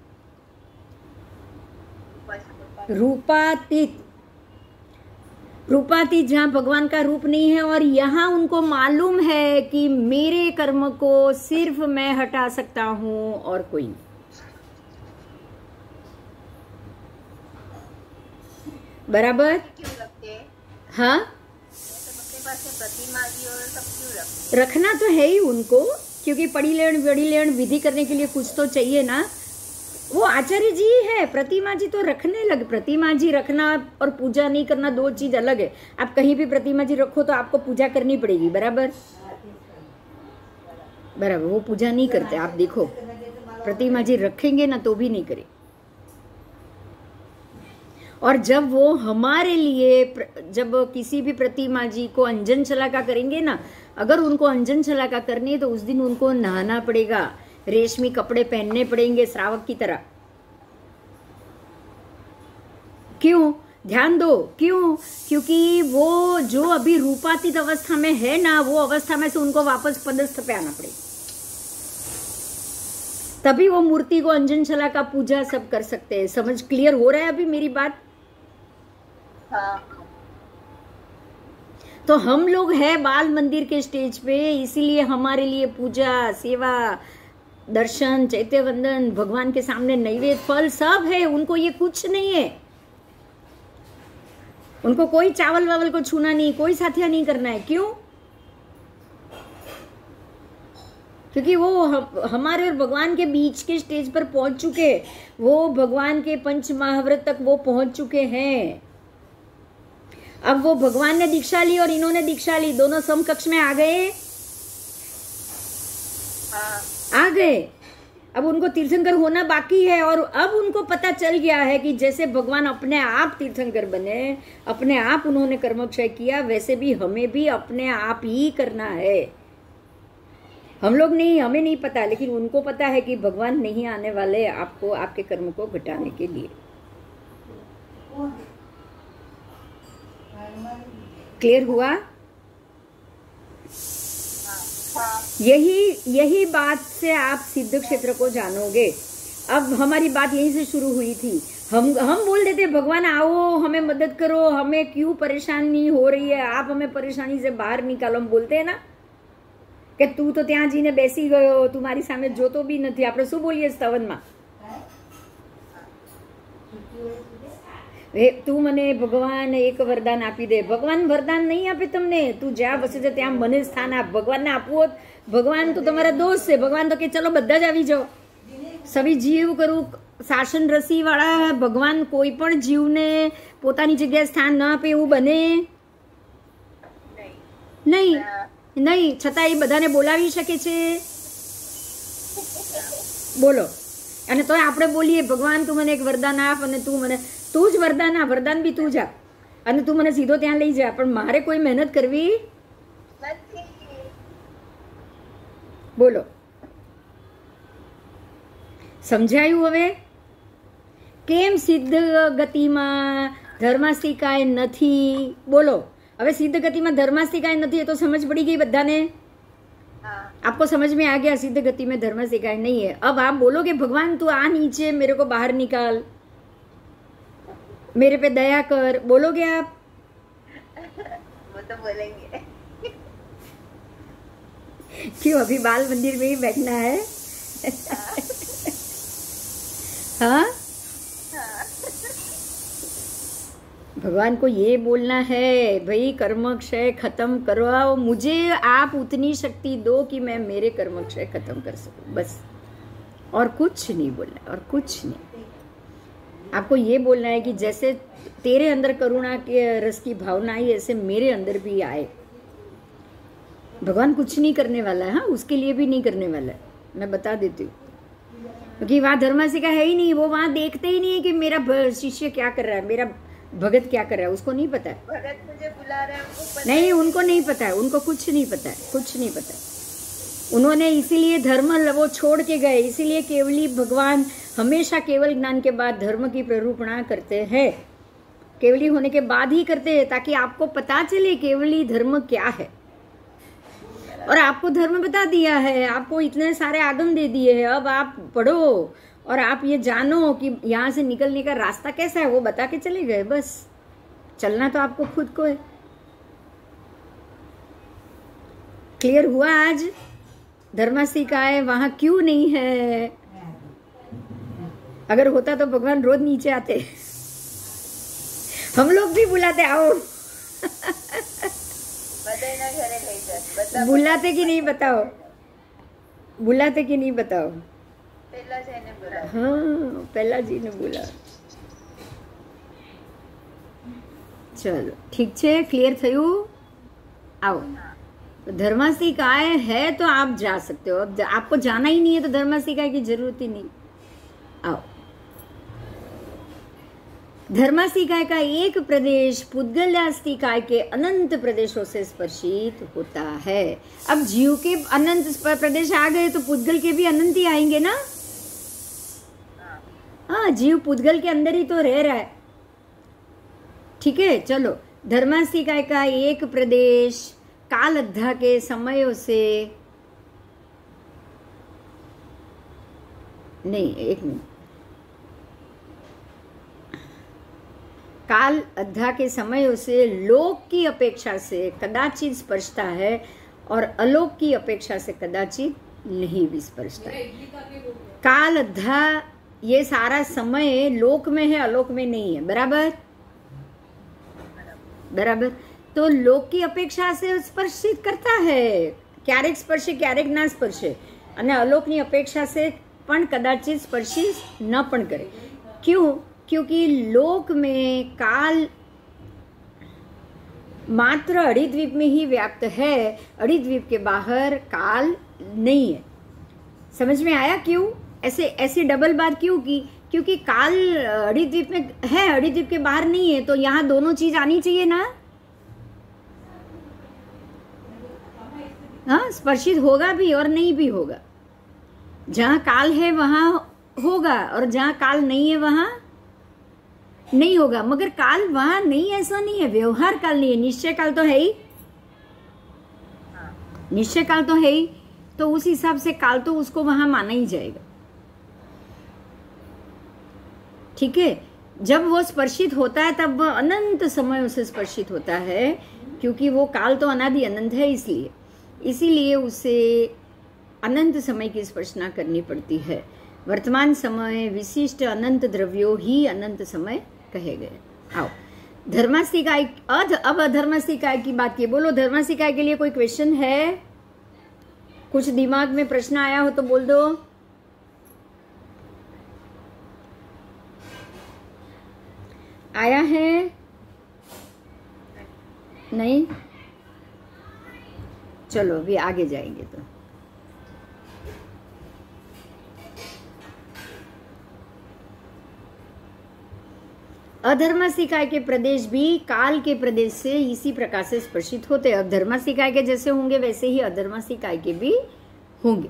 Speaker 1: रूपातीत। रूपातीत जहां भगवान का रूप नहीं है, और यहां उनको मालूम है कि मेरे कर्म को सिर्फ मैं हटा सकता हूं और कोई नहीं। बराबर? हाँ, रखना तो है ही उनको, क्योंकि पड़ी लेन बड़ी लेन विधि करने के लिए कुछ तो चाहिए ना। वो आचार्य जी है, प्रतिमा जी तो रखने लगे। प्रतिमा जी रखना और पूजा नहीं करना दो चीज अलग है। आप कहीं भी प्रतिमा जी रखो तो आपको पूजा करनी पड़ेगी, बराबर बराबर। वो पूजा नहीं करते, आप देखो प्रतिमा जी रखेंगे ना तो भी नहीं करे। और जब वो हमारे लिए, जब किसी भी प्रतिमा जी को अंजन छलाका करेंगे ना, अगर उनको अंजन छलाका करनी है तो उस दिन उनको नहाना पड़ेगा, रेशमी कपड़े पहनने पड़ेंगे श्रावक की तरह। क्यों? ध्यान दो, क्यों? क्योंकि वो जो अभी रूपातीत अवस्था में है ना, वो अवस्था में से उनको वापस पदस्थ पे आना पड़ेगा, तभी वो मूर्ति को अंजन छलाका पूजा सब कर सकते हैं। समझ क्लियर हो रहा है अभी मेरी बात? हाँ। तो हम लोग है बाल मंदिर के स्टेज पे, इसीलिए हमारे लिए पूजा, सेवा, दर्शन, चैत्य वंदन, भगवान के सामने नैवेद्य, फल सब है। उनको ये कुछ नहीं है, उनको कोई चावल वावल को छूना नहीं, कोई साथिया नहीं करना है। क्यों? क्योंकि वो हम, हमारे और भगवान के बीच के स्टेज पर पहुंच चुके। वो भगवान के पंच महाव्रत तक वो पहुंच चुके हैं। अब वो भगवान ने दीक्षा ली और इन्होंने दीक्षा ली, दोनों समकक्ष में आ गए, आ गए। अब उनको तीर्थंकर होना बाकी है, और अब उनको पता चल गया है कि जैसे भगवान अपने आप तीर्थंकर बने, अपने आप उन्होंने कर्मक्षय किया, वैसे भी हमें भी अपने आप ही करना है। हम लोग नहीं, हमें नहीं पता, लेकिन उनको पता है कि भगवान नहीं आने वाले आपको, आपके कर्म को घटाने के लिए। क्लियर हुआ? यही यही बात से आप सिद्ध क्षेत्र को जानोगे। अब हमारी बात यहीं से शुरू हुई थी। हम हम बोल देते भगवान आओ, हमें मदद करो, हमें क्यों परेशानी हो रही है, आप हमें परेशानी से बाहर निकालो। हम बोलते हैं ना कि तू तो ત્યાં જઈને બેસી ગયો, તું મારી સામે જોતો બી નથી। આપણે શું બોલીએ સ્તવનમાં? તું મને ભગવાન એક વરદાન આપી દે। ભગવાન વરદાન નહીં આપે તમને, તું જ્યાં વસે છે ત્યાં મને સ્થાન આપ। ભગવાનને આપવું હોત, ભગવાન તો તમારા દોસ્ત છે। ભગવાન તો કે ચલો બધા જ આવી જાઓ, સभी જીવ કરું શાસન રસી વાળા। ભગવાન કોઈ પણ જીવને પોતાની જગ્યાએ સ્થાન ન આપે એવું બને નહીં, નહીં। છતાં એ બધાને બોલાવી શકે છે, બોલો। અને તોય આપણે બોલીએ ભગવાન તું મને એક વરદાન આપ, અને તું મને તું જ વરદાન આ, વરદાન બી તું જ આપ, અને તું મને સીધો ત્યાં લઈ જા। પણ મારે કોઈ મહેનત કરવી નથી, બોલો। સમજાયું? હવે કેમ સિદ્ધ ગતિમાં ધર્માસ્તિકાય નથી? બોલો। હવે सिद्ध गति में धर्मास्तिकाय नहीं है तो समझ पड़ी गई बधाने? आपको समझ में आ गया सिद्ध गति में धर्मास्तिकाय नहीं है। अब आप बोलोगे भगवान तू आ नीचे, मेरे को बाहर निकाल, मेरे पे दया कर, बोलोगे आप?
Speaker 2: वो तो बोलेंगे।
Speaker 1: क्यों? अभी बाल मंदिर में ही बैठना है? हाँ, भगवान को ये बोलना है भाई कर्म क्षय खत्म करवाओ मुझे, आप उतनी शक्ति दो कि मैं मेरे कर्म क्षय खत्म कर सकूं, बस। और कुछ नहीं बोलना, और कुछ नहीं। आपको ये बोलना है कि जैसे तेरे अंदर करुणा के रस की भावना आई, ऐसे मेरे अंदर भी आए। भगवान कुछ नहीं करने वाला है, हाँ उसके लिए भी नहीं करने वाला है, मैं बता देती हूँ। क्योंकि वहाँ धर्मासिका है ही नहीं, वो वहाँ देखते ही नहीं है कि मेरा शिष्य क्या कर रहा है, मेरा भगत क्या कर रहा है, उसको नहीं पता है।
Speaker 2: भगत मुझे बुला रहा है, उनको पता
Speaker 1: नहीं, उनको नहीं पता है, उनको कुछ नहीं पता है, कुछ नहीं पता है। उन्होंने इसीलिए धर्म वो छोड़ के गए, इसीलिए केवली भगवान हमेशा केवल ज्ञान के बाद धर्म की प्ररूपणा करते हैं, केवली होने के बाद ही करते हैं, ताकि आपको पता चले केवली धर्म क्या है। और आपको धर्म बता दिया है, आपको इतने सारे आगम दे दिए हैं, अब आप पढ़ो और आप ये जानो कि यहाँ से निकलने का रास्ता कैसा है, वो बता के चले गए। बस चलना तो आपको खुद को है। क्लियर हुआ आज? धर्मासिकाएं वहां क्यों नहीं है? अगर होता तो भगवान रोज नीचे आते, हम लोग भी बुलाते, आओ बुलाते कि नहीं बताओ, बुलाते कि नहीं बताओ?
Speaker 2: पहला जी ने बोला,
Speaker 1: हाँ पहला जी ने बोला। चलो ठीक है, क्लियर थयु? आओ, तो धर्मासिकाएं है तो आप जा सकते हो। अब आपको जाना ही नहीं है तो धर्मासिकाएं की जरूरत ही नहीं। आओ, धर्मासिकाय का एक प्रदेश पुद्गल्यास्तिकाय के अनंत प्रदेशों से स्पर्शित होता है। अब जीव के अनंत प्रदेश आ गए तो पुद्गल के भी अनंत ही आएंगे ना। हाँ, जीव पुद्गल के अंदर ही तो रह रहा है। ठीक है, चलो, धर्मासिकाय का एक प्रदेश काल अद्धा के समयों से, नहीं एक मिनट, काल अद्धा के समयों से लोक की अपेक्षा से कदाचित स्पर्शता है और अलोक की अपेक्षा से कदाचित नहीं भी स्पर्शता है। काल अद्धा ये सारा समय लोक में है, अलोक में नहीं है। बराबर बराबर। तो लोक की अपेक्षा से स्पर्शित करता है, ક્યારેક સ્પર્શે ક્યારેક ના સ્પર્શે, અને અલોકની અપેક્ષા से પણ કદાचित સ્પર્શિત ન પણ કરે। क्यों? क्योंकि लोक में काल मात्र अड़ीद्वीप में ही व्याप्त है, अड़ीद्वीप के बाहर काल नहीं है। समझ में आया क्यों ऐसे ऐसी डबल बात क्यों की? क्योंकि काल अड़ीद्वीप में है, अड़ीद्वीप के बाहर नहीं है, तो यहाँ दोनों चीज आनी चाहिए ना। हाँ, स्पर्शित होगा भी और नहीं भी होगा। जहाँ काल है वहां होगा और जहाँ काल नहीं है वहां नहीं होगा। मगर काल वहां नहीं, ऐसा नहीं है, व्यवहार काल नहीं है, निश्चय काल तो है ही, निश्चय काल तो है ही, तो उस हिसाब से काल तो उसको वहां माना ही जाएगा। ठीक है, जब वो स्पर्शित होता है तब वह अनंत समय से स्पर्शित होता है, क्योंकि वो काल तो अनादि अनंत है, इसलिए इसीलिए उसे अनंत समय की स्पर्शना करनी पड़ती है। वर्तमान समय विशिष्ट अनंत द्रव्यों ही अनंत समय कहे गए। आओ, धर्मास्तिकाय, अध अब अधर्मास्तिकाय की बात की। बोलो, धर्मास्तिकाय के लिए कोई क्वेश्चन है? कुछ दिमाग में प्रश्न आया हो तो बोल दो। आया है? नहीं? चलो अभी आगे जाएंगे। तो अधर्मास्तिकाय के प्रदेश भी काल के प्रदेश से इसी प्रकार से स्पर्शित होते हैं। अब धर्मास्तिकाय के जैसे होंगे वैसे ही अधर्मास्तिकाय के भी होंगे।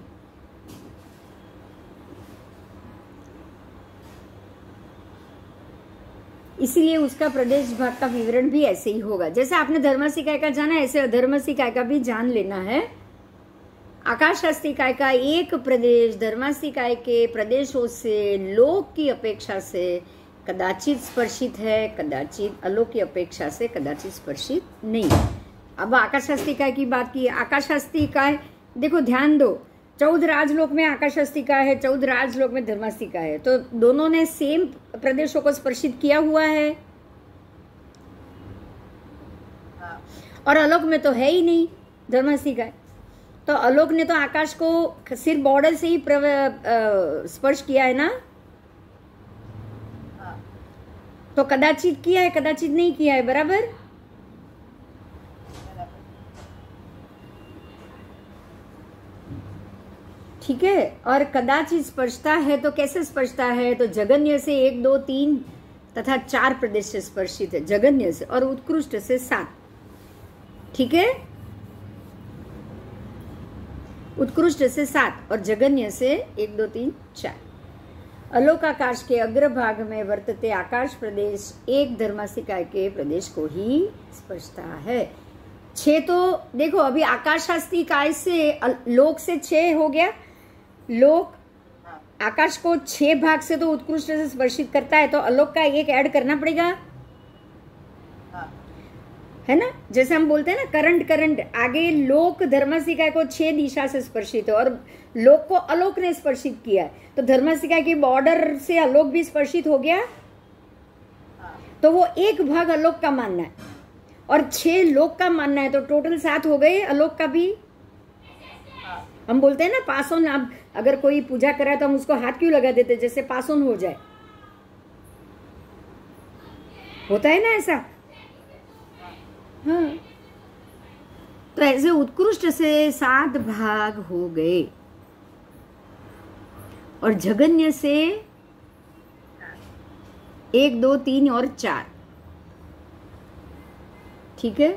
Speaker 1: इसीलिए उसका प्रदेश भाग का विवरण भी ऐसे ही होगा। जैसे आपने धर्मास्तिकाय का जाना, ऐसे अधर्मास्तिकाय का भी जान लेना है। आकाशास्तिकाय का एक प्रदेश धर्मास्तिकाय के प्रदेशों से लोक की अपेक्षा से कदाचित स्पर्शित है, कदाचित अलोक की अपेक्षा से कदाचित स्पर्शित नहीं। अब आकाशास्तिकाय की बात की। आकाशास्तिकाय देखो, ध्यान दो, चौदह राजलोक में आकाशास्तिकाय है, चौदह राजलोक में धर्मास्तिकाय है, तो दोनों ने सेम प्रदेशों को स्पर्शित किया हुआ है। और अलोक में तो है ही नहीं धर्मास्तिकाय, तो अलोक ने तो आकाश को सिर्फ बॉर्डर से ही स्पर्श किया है ना, तो कदाचित किया है, कदाचित नहीं किया है। बराबर। ठीक है। और कदाचित स्पर्शता है तो कैसे स्पर्शता है, तो जगन्य से एक दो तीन तथा चार प्रदेश से स्पर्शित है, जगन्य से, और उत्कृष्ट से सात। ठीक है, उत्कृष्ट से सात और जगन्य से एक दो तीन चार। अलोक आकाश के अग्रभाग में वर्तते आकाश प्रदेश एक धर्मासिका के प्रदेश को ही स्पर्शता है। छह तो देखो, अभी आकाशास्ति काय से लोक से छह हो गया। लोक आकाश को छह भाग से तो उत्कृष्ट से स्पर्शित करता है, तो अलोक का एक ऐड करना पड़ेगा, है ना। जैसे हम बोलते हैं ना करंट करंट, आगे लोक धर्मासिका को छह दिशा से स्पर्शित है और लोक को अलोक ने स्पर्शित किया है, तो धर्मासिका की बॉर्डर से अलोक भी स्पर्शित हो गया, तो वो एक भाग अलोक का मानना है और छह लोक का मानना है, तो टोटल सात हो गए। अलोक का भी हम बोलते हैं ना पास ऑन। अब अगर कोई पूजा करा तो हम उसको हाथ क्यों लगा देते, जैसे पास ऑन हो जाए, होता है ना ऐसा। हाँ, तो ऐसे उत्कृष्ट से सात भाग हो गए और जगन्य से एक दो तीन और चार। ठीक है,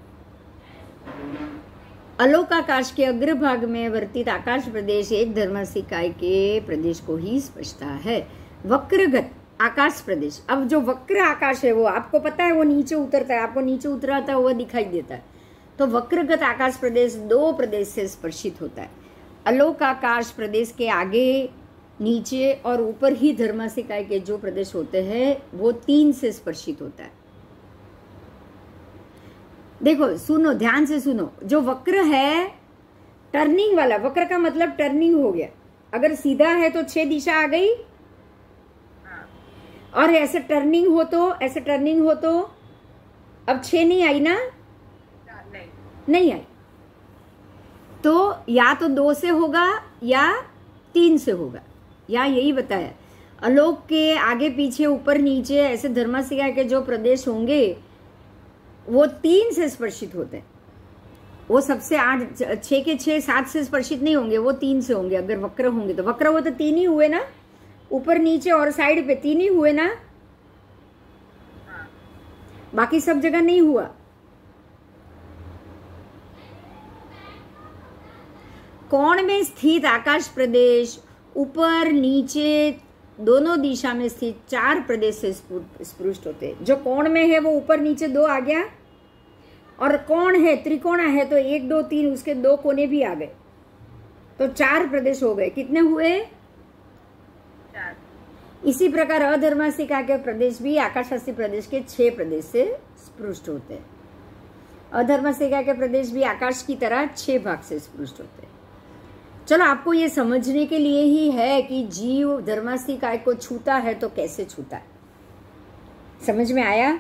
Speaker 1: अलोक आकाश के अग्रभाग में वर्तित आकाश प्रदेश एक धर्मासिकाय के प्रदेश को ही स्पर्शता है। वक्रगत आकाश प्रदेश, अब जो वक्र आकाश है वो आपको पता है, वो नीचे उतरता है, आपको नीचे उतराता हुआ दिखाई देता है, तो वक्रगत आकाश प्रदेश दो प्रदेश से स्पर्शित होता है। अलोक आकाश प्रदेश के आगे नीचे और ऊपर ही धर्मासिकाय के जो प्रदेश होते हैं वो तीन से स्पर्शित होता है। देखो सुनो, ध्यान से सुनो, जो वक्र है टर्निंग वाला, वक्र का मतलब टर्निंग हो गया। अगर सीधा है तो छह दिशा आ गई, और ऐसे टर्निंग हो तो ऐसे टर्निंग हो तो अब छह नहीं आई ना, नहीं, नहीं आई, तो या तो दो से होगा या तीन से होगा, या यही बताया। अलोक के आगे पीछे ऊपर नीचे ऐसे धर्मासिका के जो प्रदेश होंगे वो तीन से स्पर्शित होते हैं। वो सबसे आठ छह के छह सात से स्पर्शित नहीं होंगे, वो तीन से होंगे। अगर वक्र होंगे तो वक्र हो तो तीन ही हुए ना, ऊपर नीचे और साइड पे तीन ही हुए ना, बाकी सब जगह नहीं हुआ। कोण में स्थित आकाश प्रदेश ऊपर नीचे दोनों दिशा में स्थित चार प्रदेश से स्पृष्ट होते हैं। जो कोण में है वो ऊपर नीचे दो आ गया, और कोण है त्रिकोणा है तो एक दो तीन उसके दो कोने भी आ गए, तो चार प्रदेश हो गए। कितने हुए? चार। इसी प्रकार अधर्मासिका के प्रदेश भी आकाशास्ति प्रदेश के छह प्रदेश से स्पृष्ट होते हैं। अधर्मासिका के प्रदेश भी आकाश की तरह छह भाग से स्पृष्ट होते हैं। चलो, आपको ये समझने के लिए ही है कि जीव धर्मासिका को छूता है तो कैसे छूता है, समझ में आया?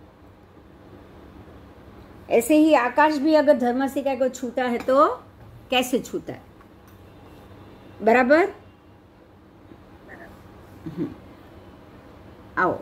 Speaker 1: ऐसे ही आकाश भी अगर धर्मासिका को छूता है तो कैसे छूता है, बराबर? आओ,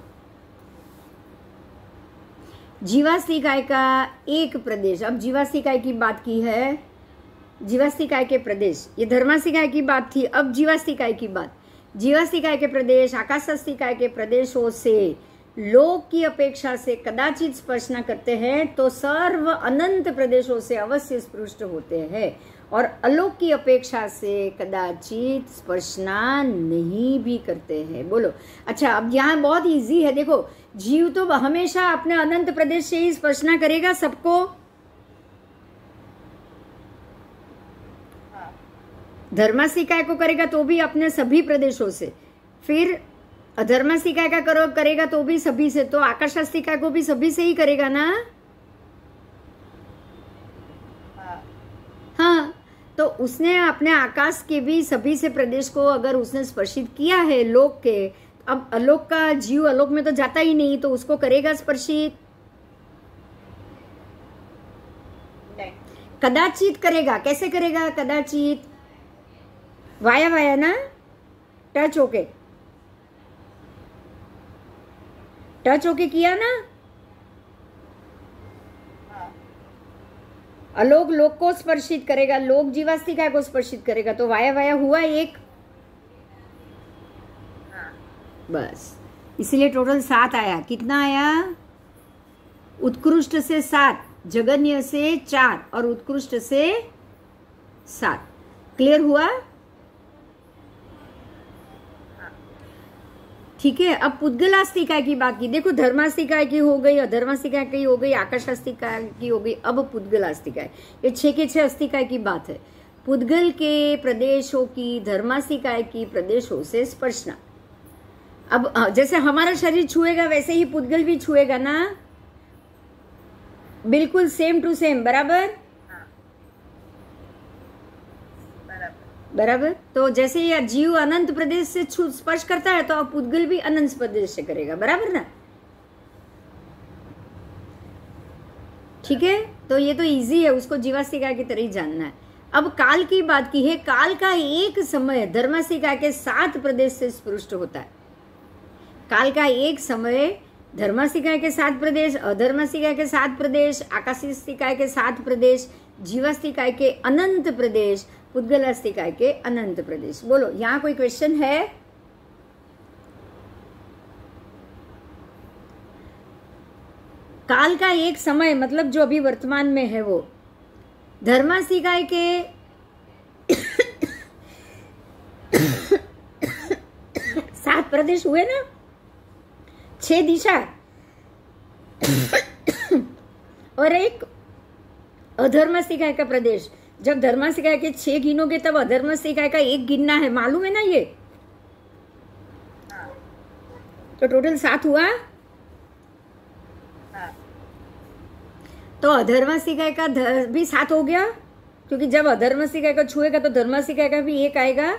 Speaker 1: जीवास्तिकाय का एक प्रदेश, अब जीवास्तिकाय की बात की है, जीवास्तिकाय के प्रदेश, ये धर्मास्तिकाय की बात थी, अब जीवास्तिकाय की बात। जीवास्तिकाय के प्रदेश आकाशास्तिकाय के प्रदेशों से लोक की अपेक्षा से कदाचित स्पर्श न करते हैं तो सर्व अनंत प्रदेशों से अवश्य स्पृष्ट होते हैं, और अलोक की अपेक्षा से कदाचित स्पर्शना नहीं भी करते हैं। बोलो, अच्छा अब यहाँ बहुत इजी है। देखो, जीव तो हमेशा अपने अनंत प्रदेश से ही स्पर्शना करेगा सबको, धर्मास्तिकाय को करेगा तो भी अपने सभी प्रदेशों से, फिर अधर्मास्तिकाय का करो करेगा तो भी सभी से, तो आकाशास्तिकाय को भी सभी से ही करेगा ना। हाँ, तो उसने अपने आकाश के भी सभी से प्रदेश को अगर उसने स्पर्शित किया है लोक के, अब अलोक का जीव अलोक में तो जाता ही नहीं, तो उसको करेगा स्पर्शित? नहीं, कदाचित करेगा। कैसे करेगा? कदाचित वाया वाया ना, टच होके, टच होके किया ना। अलोक लोक को स्पर्शित करेगा, लोक जीवास्तिकाय को स्पर्शित करेगा, तो वाया वाया हुआ एक। बस इसीलिए टोटल सात आया। कितना आया? उत्कृष्ट से सात, जगन्य से चार और उत्कृष्ट से सात। क्लियर हुआ? ठीक है। अब पुद्गलास्तिकाय की बात की। देखो धर्मास्तिकाय की हो गई, अधर्मास्तिकाय की हो गई, आकाशास्तिकाय की हो गई, अब पुद्गलास्तिकाय। ये छह के छह अस्तिकाय की बात है। पुद्गल के प्रदेशों की धर्मास्तिकाय की प्रदेशों से स्पर्शना। अब जैसे हमारा शरीर छुएगा वैसे ही पुद्गल भी छुएगा ना, बिल्कुल सेम टू सेम, बराबर बराबर। तो जैसे ये जीव अनंत प्रदेश से स्पर्श करता है तो अब पुद्गल भी अनंत प्रदेश से करेगा, बराबर ना? ठीक है। तो ये तो इजी है, उसको जीवास्तिकाय की तरह ही जानना है। अब काल की बात की है। काल का एक समय धर्मास्तिकाय के सात प्रदेश से स्पृष्ट होता है। काल का एक समय धर्मास्तिकाय के सात प्रदेश, अधर्मास्तिकाय के सात प्रदेश, आकाशास्तिकाय के सात प्रदेश, जीवास्तिकाय के अनंत प्रदेश, पुद्गलास्तिकाय के अनंत प्रदेश। बोलो यहाँ कोई क्वेश्चन है? काल का एक समय मतलब जो अभी वर्तमान में है वो धर्मास्तिकाय के सात प्रदेश हुए ना, छह दिशा और एक अधर्मास्तिकाय का प्रदेश। जब धर्मास्तिकाय के छह गिनोगे तब अधर्मास्तिकाय का एक गिनना है, मालूम है ना ये? तो टोटल सात हुआ। तो अधर्मास्तिकाय का भी सात हो गया, क्योंकि जब अधर्मास्तिकाय का छुएगा तो धर्मास्तिकाय का भी एक आएगा,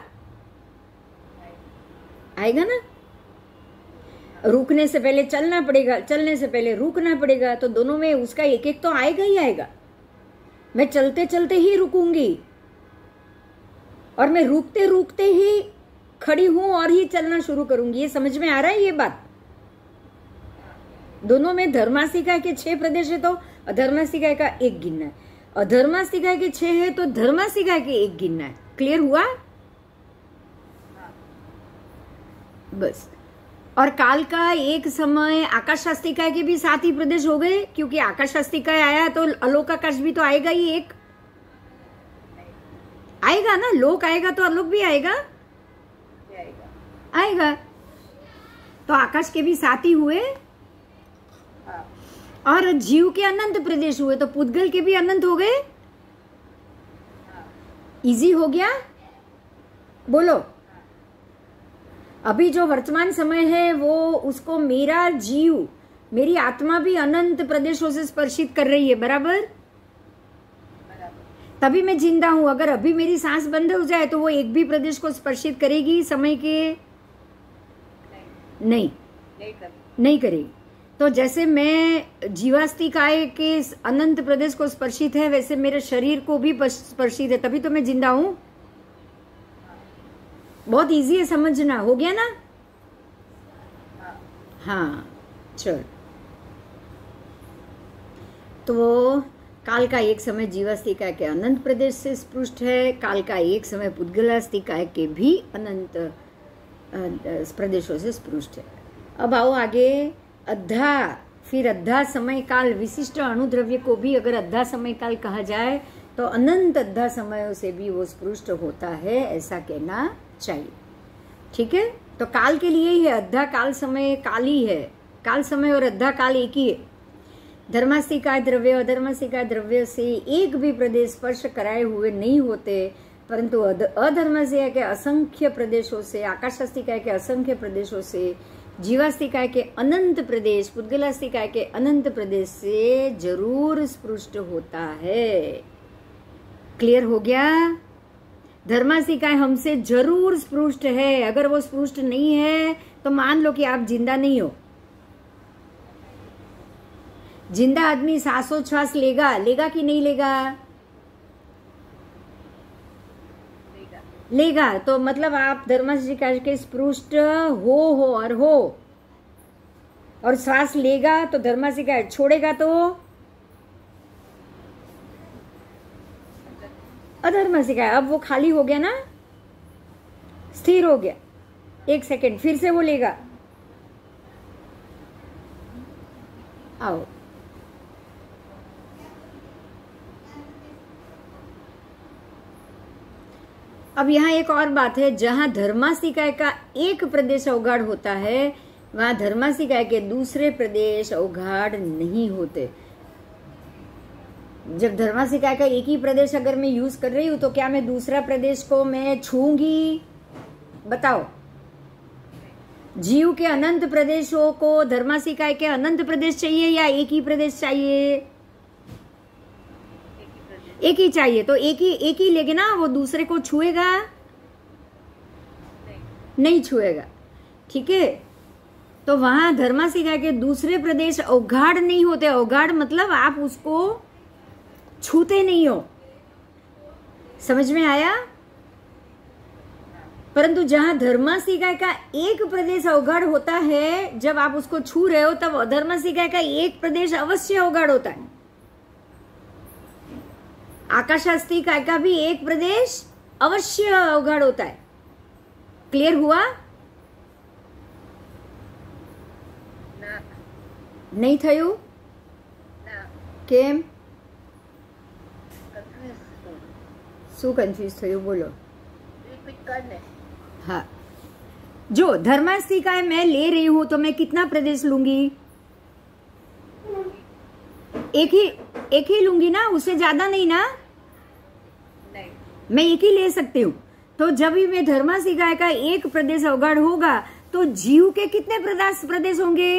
Speaker 1: आएगा ना। रुकने से पहले चलना पड़ेगा, चलने से पहले रुकना पड़ेगा, तो दोनों में उसका एक एक तो आएगा ही आएगा। मैं चलते चलते ही रुकूंगी और मैं रुकते रुकते ही खड़ी हूं और ही चलना शुरू करूंगी। ये समझ में आ रहा है ये बात? दोनों में धर्मास्तिकाय के छह प्रदेश है तो अधर्मास्तिकाय का एक गिनना है, अधर्मास्तिकाय के छह है तो धर्मास्तिकाय के एक गिनना है। क्लियर हुआ? बस। और काल का एक समय आकाशास्तिकाय के भी सात ही प्रदेश हो गए, क्योंकि आकाशास्तिकाय आया तो अलोकाकाश भी तो आएगा ही, एक आएगा ना। लोक आएगा तो अलोक भी आएगा, आएगा। तो आकाश के भी सात ही हुए और जीव के अनंत प्रदेश हुए, तो पुद्गल के भी अनंत हो गए। इजी हो गया? बोलो। अभी जो वर्तमान समय है वो उसको मेरा जीव, मेरी आत्मा भी अनंत प्रदेशों से स्पर्शित कर रही है, बराबर? तभी मैं जिंदा हूं। अगर अभी मेरी सांस बंद हो जाए तो वो एक भी प्रदेश को स्पर्शित करेगी समय के? नहीं, नहीं, नहीं करेगी। तो जैसे मैं जीवास्तिकाय के अनंत प्रदेश को स्पर्शित है वैसे मेरे शरीर को भी स्पर्शित है, तभी तो मैं जिंदा हूं। बहुत इजी है समझना, हो गया ना? हाँ चल। तो काल का एक समय जीवास्तिकाय के अनंत प्रदेश से स्पृष्ट है, काल का एक समय पुद्गलास्तिकाय के भी अनंत प्रदेशों से स्पृष्ट है। अब आओ आगे। अद्धा, फिर अद्धा समय काल, विशिष्ट अणुद्रव्य को भी अगर अद्धा समय काल कहा जाए तो अनंत अद्धा समयों से भी वो स्पृष्ट होता है, ऐसा कहना चाहिए। ठीक है। तो काल के लिए ही है, अद्धा काल समय काल ही है, काल समय और अद्धा काल एक ही है। धर्मास्तिकाय द्रव्य अधर्मास्तिकाय द्रव्य से एक भी प्रदेश स्पर्श कराए हुए नहीं होते, परंतु अधर्मास्तिकाय के असंख्य प्रदेशों से, आकाशास्तिकाय के असंख्य प्रदेशों से, जीवास्तिकाय के अनंत प्रदेश, पुद्गलास्तिकाय के अनंत प्रदेश से जरूर स्पृष्ट होता है। क्लियर हो गया? धर्मास्तिकाय हमसे जरूर स्पृष्ट है। अगर वो स्पृष्ट नहीं है तो मान लो कि आप जिंदा नहीं हो। जिंदा आदमी सांसोच्छ्वास लेगा, लेगा कि नहीं लेगा? लेगा, लेगा। तो मतलब आप धर्मास्तिकाय के स्पृष्ट हो हो और हो, और श्वास लेगा तो धर्मास्तिकाय, छोड़ेगा तो अधर्मसिकाय। अब वो खाली हो गया ना, स्थिर हो गया। एक सेकंड, फिर से बोलेगा। आओ, अब यहाँ एक और बात है, जहां धर्मासिकाय का एक प्रदेश अवगाढ़ होता है वहां धर्मासिकाय के दूसरे प्रदेश अवगाढ़ नहीं होते। जब धर्मासिकाय का एक ही प्रदेश अगर मैं यूज कर रही हूं तो क्या मैं दूसरा प्रदेश को मैं छूंगी? बताओ। जीव के अनंत प्रदेशों को धर्मासिकाय के अनंत प्रदेश चाहिए या एक ही प्रदेश चाहिए? एक ही चाहिए। तो एक ही एक ही लेके ना, वो दूसरे को छुएगा? नहीं छुएगा। ठीक है, तो वहां धर्मासिकाय के दूसरे प्रदेश अवगाढ़ नहीं होते। अवगाढ़ मतलब आप उसको छूते नहीं हो। समझ में आया? परंतु जहां धर्मासिकाय का एक प्रदेश अवगाढ़ होता है, जब आप उसको छू रहे हो तब अधर्मासिकाय का एक प्रदेश अवश्य अवगाढ़ होता है। आकाशास्तिकाय का भी एक प्रदेश अवश्य अवगाढ़ होता है। क्लियर हुआ?
Speaker 2: ના.
Speaker 1: नहीं थયું?
Speaker 2: ના.
Speaker 1: केम?
Speaker 2: Confused છું.
Speaker 1: શું કન્ફ્યુઝ થયું? બોલો.
Speaker 2: Repeat કર ને.
Speaker 1: हाँ, जो धर्मासिकाय मैं ले रही हूं तो मैं कितना प्रदेश लूंगी? एक ही एक ही लूंगी ना, उससे ज्यादा नहीं ना।
Speaker 2: નહીં.
Speaker 1: मैं एक ही ले सकती हूँ। तो जब भी मैं धर्मासिकाय का एक प्रदेश अवगाढ़ होगा तो जीव के कितने प्रदेश प्रदेश होंगे?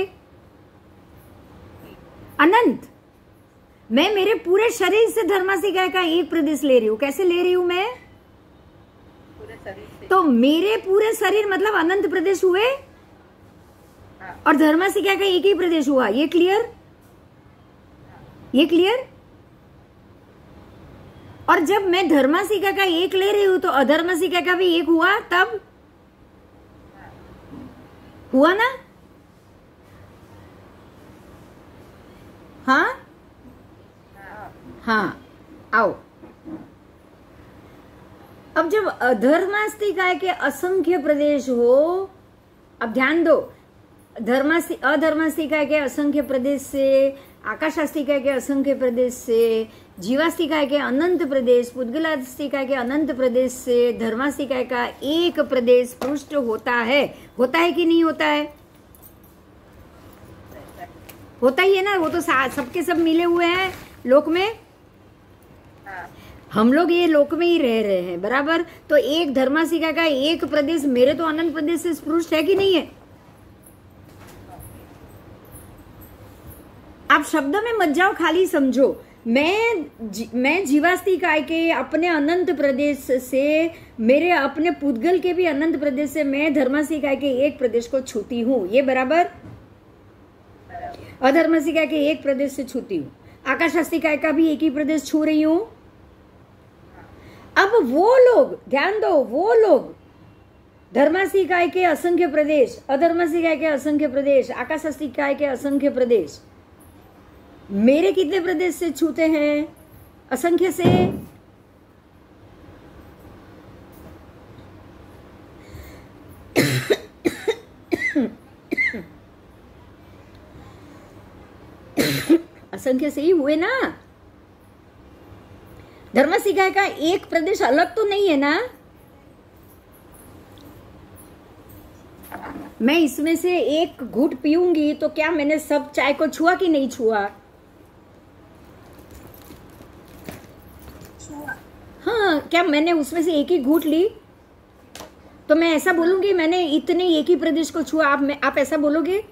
Speaker 1: अनंत। मैं मेरे पूरे शरीर से धर्मासिकाय का एक प्रदेश ले रही हूँ। कैसे ले रही हूँ मैं?
Speaker 2: પૂરે શરીર से.
Speaker 1: तो मेरे पूरे शरीर मतलब अनंत प्रदेश हुए
Speaker 2: हाँ.
Speaker 1: और धर्मासिकाय का एक ही प्रदेश हुआ। ये क्लियर? ये क्लियर? और जब मैं धर्मासिकाय का एक ले रही हूं तो अधर्मासिकाय का भी एक हुआ, तब हुआ ना? हाँ हाँ, आओ। अब जब अधर्मास्तिकाय के असंख्य प्रदेश हो, अब ध्यान दो, धर्मास्ति अधर्मास्तिकाय के असंख्य प्रदेश से, आकाशास्तिकाय के असंख्य प्रदेश से, जीवास्तिकाय के अनंत प्रदेश, पुद्गलास्तिकाय के अनंत प्रदेश से धर्मास्तिकाय का एक प्रदेश पृष्ठ होता है। होता है कि नहीं होता है? होता ही है ना। वो तो सबके सब मिले हुए हैं लोक में। हम लोग ये लोक में ही रह रहे हैं, बराबर। तो एक धर्मासिकाय का एक प्रदेश मेरे तो अनंत प्रदेश से स्पृष्ट है कि नहीं है? आप शब्द में मत जाओ, खाली समझो। मैं जी, मैं जीवास्तिकाय के अपने अनंत प्रदेश से, मेरे अपने पुद्गल के भी अनंत प्रदेश से मैं धर्मासिकाय के एक प्रदेश को छूती हूँ। ये बराबर? अधर्मासिकाय के एक प्रदेश से छूती हूँ। आकाशास्तिकाय का भी एक ही प्रदेश छू रही हूँ। अब वो लोग, ध्यान दो, वो लोग धर्मासिकाय के असंख्य प्रदेश, अधर्मासिकाय के असंख्य प्रदेश, आकाशास्तिकाय के असंख्य प्रदेश मेरे कितने प्रदेश से छूते हैं? असंख्य से। असंख्य से ही हुए ना। धर्मासिकाय का एक प्रदेश अलग तो नहीं है ना। मैं इसमें से एक घूंट पीऊंगी तो क्या मैंने सब चाय को छुआ कि नहीं छुआ? हाँ, क्या मैंने उसमें से एक ही घूंट ली तो मैं ऐसा बोलूंगी मैंने इतने एक ही प्रदेश को छुआ? आप मैं आप ऐसा बोलोगे?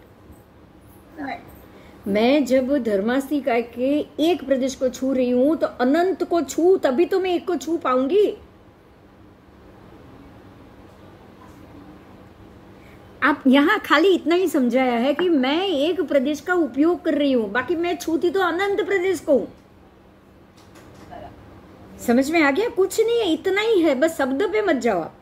Speaker 1: मैं जब धर्मास्तिकाय के एक प्रदेश को छू रही हूं तो अनंत को छू, तभी तो मैं एक को छू पाऊंगी। आप यहाँ खाली इतना ही समझाया है कि मैं एक प्रदेश का उपयोग कर रही हूं, बाकी मैं छूती तो अनंत प्रदेश को हूं। समझ में आ गया? कुछ नहीं है, इतना ही है, बस शब्द पे मत जाओ आप।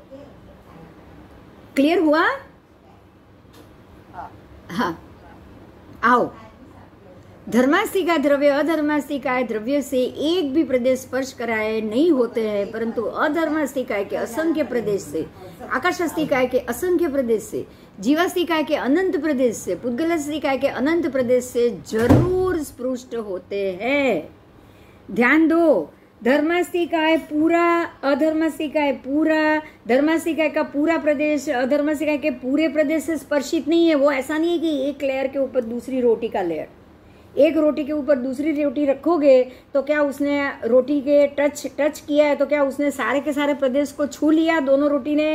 Speaker 1: क्लियर हुआ? हाँ, आओ। धर्मास्तिकाय द्रव्य अधर्मास्तिकाय द्रव्य से एक भी प्रदेश स्पर्श कराए नहीं होते हैं, परंतु अधर्मास्तिकाय के असंख्य प्रदेश से, आकाशास्तिकाय के असंख्य प्रदेश से, जीवास्तिकाय के अनंत प्रदेश से, पुद्गलास्तिकाय के अनंत प्रदेश से जरूर स्पृष्ट होते हैं। ध्यान दो, धर्मास्तिकाय पूरा, अधर्मास्तिकाय पूरा, धर्मास्तिकाय का पूरा प्रदेश अधर्मास्तिकाय के पूरे प्रदेश से स्पर्शित नहीं है। वो ऐसा नहीं है कि एक लेयर के ऊपर दूसरी रोटी का लेयर, एक रोटी के ऊपर दूसरी रोटी रखोगे तो क्या उसने रोटी के टच टच किया है, तो क्या उसने सारे के सारे प्रदेश को छू लिया? दोनों रोटी ने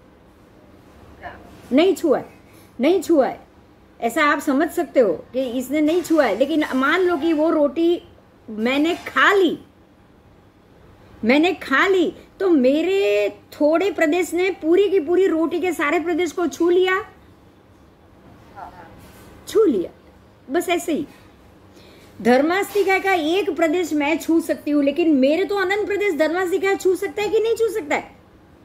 Speaker 1: नहीं छुआ है, नहीं छुआ है। ऐसा आप समझ सकते हो कि इसने नहीं छुआ है। लेकिन मान लो कि वो रोटी मैंने खा ली, मैंने खा ली, तो मेरे थोड़े प्रदेश ने पूरी की पूरी रोटी के सारे प्रदेश को छू लिया, छू लिया। बस ऐसे ही धर्मास्तिकाय का एक प्रदेश मैं छू सकती हूँ, लेकिन मेरे तो अनंत प्रदेश धर्मास्तिकाय छू सकता है कि नहीं छू सकता है?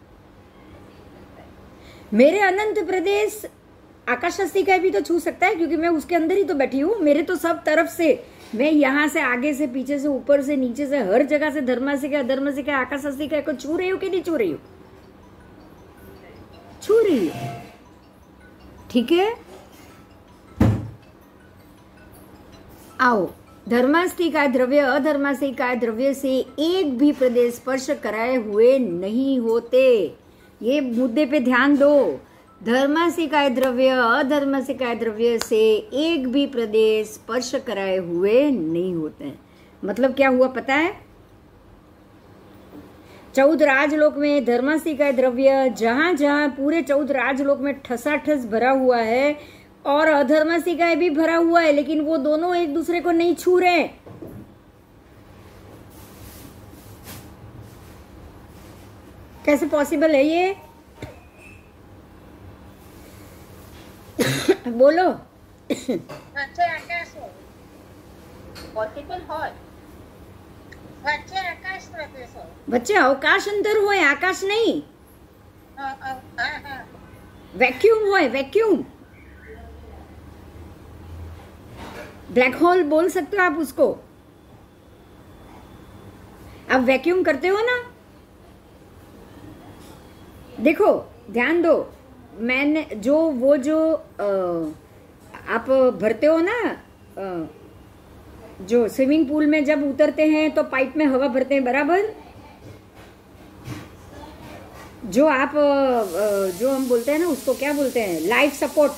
Speaker 1: मेरे अनंत प्रदेश आकाशास्तिकाय भी तो छू सकता है, क्योंकि मैं उसके अंदर ही तो बैठी हूँ। मेरे तो सब तरफ से, मैं यहाँ से, आगे से, पीछे से, ऊपर से, नीचे से, हर जगह से धर्मास्तिकाय अधर्मास्तिकाय आकाशास्तिकाय को छू रही हूँ कि नहीं छू रही हूँ? छू रही हूँ। ठीक है, आओ। धर्मास्तिकाय द्रव्य अधर्मास्तिकाय द्रव्य से एक भी प्रदेश स्पर्श कराए हुए नहीं होते। ये मुद्दे पे ध्यान दो। धर्मास्तिकाय द्रव्य अधर्मास्तिकाय द्रव्य से एक भी प्रदेश स्पर्श कराए हुए नहीं होते हैं। मतलब क्या हुआ पता है? चौदह राजलोक में धर्मास्तिकाय द्रव्य जहां जहां पूरे चौदह राजलोक में ठसाठस भरा हुआ है और अधर्मास्तिकाय भी भरा हुआ है, लेकिन वो दोनों एक दूसरे को नहीं छू रहे। कैसे पॉसिबल है ये? बोलो।
Speaker 2: पॉसिबल है।
Speaker 1: बच्चे अवकाश अंतर होय, आकाश नहीं। वैक्यूम होय, वैक्यूम। ब्लैक होल बोल सकते हो आप उसको। आप वैक्यूम करते हो ना? देखो ध्यान दो, मैंने जो वो जो आ, आप भरते हो ना, आ, जो स्विमिंग पूल में जब उतरते हैं तो पाइप में हवा भरते हैं, बराबर? जो आप जो हम बोलते हैं ना, उसको क्या बोलते हैं? Life support.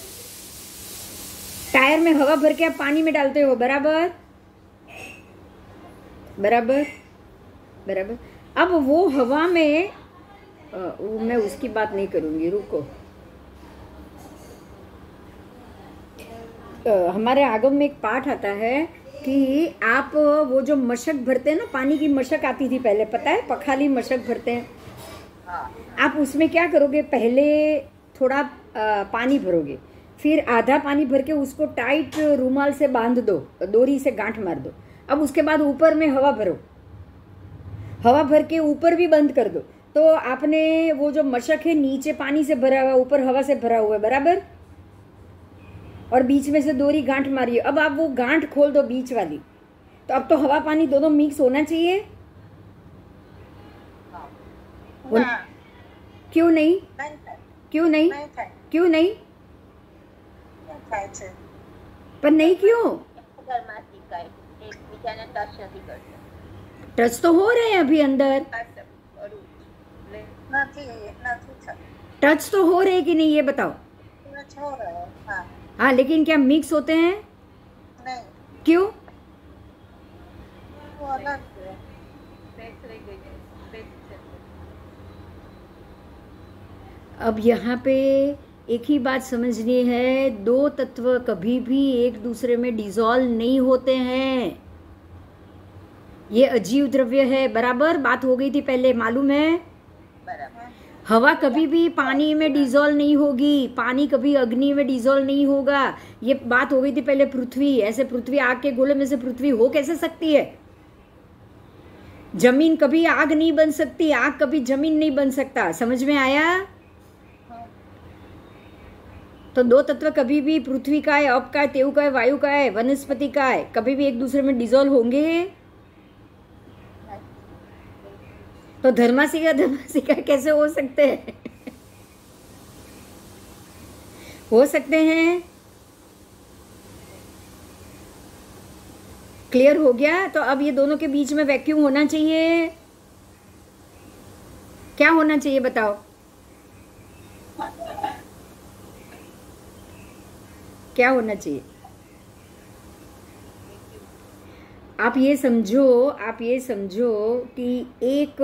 Speaker 1: टायर में हवा भर के आप पानी में डालते हो, बराबर बराबर बराबर। अब वो हवा में आ, मैं उसकी बात नहीं करूंगी, रुको। आ, हमारे आगम में एक पाठ आता है कि आप वो जो मशक भरते हैं ना, पानी की मशक आती थी पहले, पता है? पखाली मशक भरते हैं। आप उसमें क्या करोगे? पहले थोड़ा आ, पानी भरोगे, फिर आधा पानी भर के उसको टाइट रूमाल से बांध दो, डोरी से गांठ मार दो। अब उसके बाद ऊपर में हवा भरो, हवा भर के ऊपर भी बंद कर दो। तो आपने वो जो मशक है नीचे पानी से भरा हुआ, ऊपर हवा से भरा हुआ है, बराबर? और बीच में से डोरी गांठ मारी। अब आप वो गांठ खोल दो बीच वाली, तो अब तो हवा पानी दोनों मिक्स होना चाहिए। क्यों नहीं? क्यों नहीं? क्यों नहीं? पर नहीं क्यों? टच तो हो रहे हैं अभी अंदर, टच तो हो रहे हैं कि नहीं, ये बताओ। हाँ, हाँ, लेकिन क्या मिक्स होते हैं?
Speaker 2: नहीं।
Speaker 1: क्यों? अब यहाँ पे एक ही बात समझनी है, दो तत्व कभी भी एक दूसरे में डिसॉल्व नहीं होते हैं। ये अजीव द्रव्य है, बराबर? बात हो गई थी पहले, मालूम है?
Speaker 2: बराबर।
Speaker 1: हवा कभी भी पानी में डिसॉल्व नहीं होगी, पानी कभी अग्नि में डिसॉल्व नहीं होगा। ये बात हो गई थी पहले। पृथ्वी, ऐसे पृथ्वी आग के गोले में से पृथ्वी हो कैसे सकती है? जमीन कभी आग नहीं बन सकती, आग कभी जमीन नहीं बन सकता। समझ में आया? तो दो तत्व कभी भी पृथ्वी का है, अप का है, तेव का है, वायु का है, वनस्पति का है, कभी भी एक दूसरे में डिसॉल्व होंगे? तो धर्मासिका धर्मासिका कैसे हो सकते हैं? हो सकते हैं। क्लियर हो गया? तो अब ये दोनों के बीच में वैक्यूम होना चाहिए। क्या होना चाहिए बताओ? क्या होना चाहिए? आप ये समझो, आप ये समझो कि एक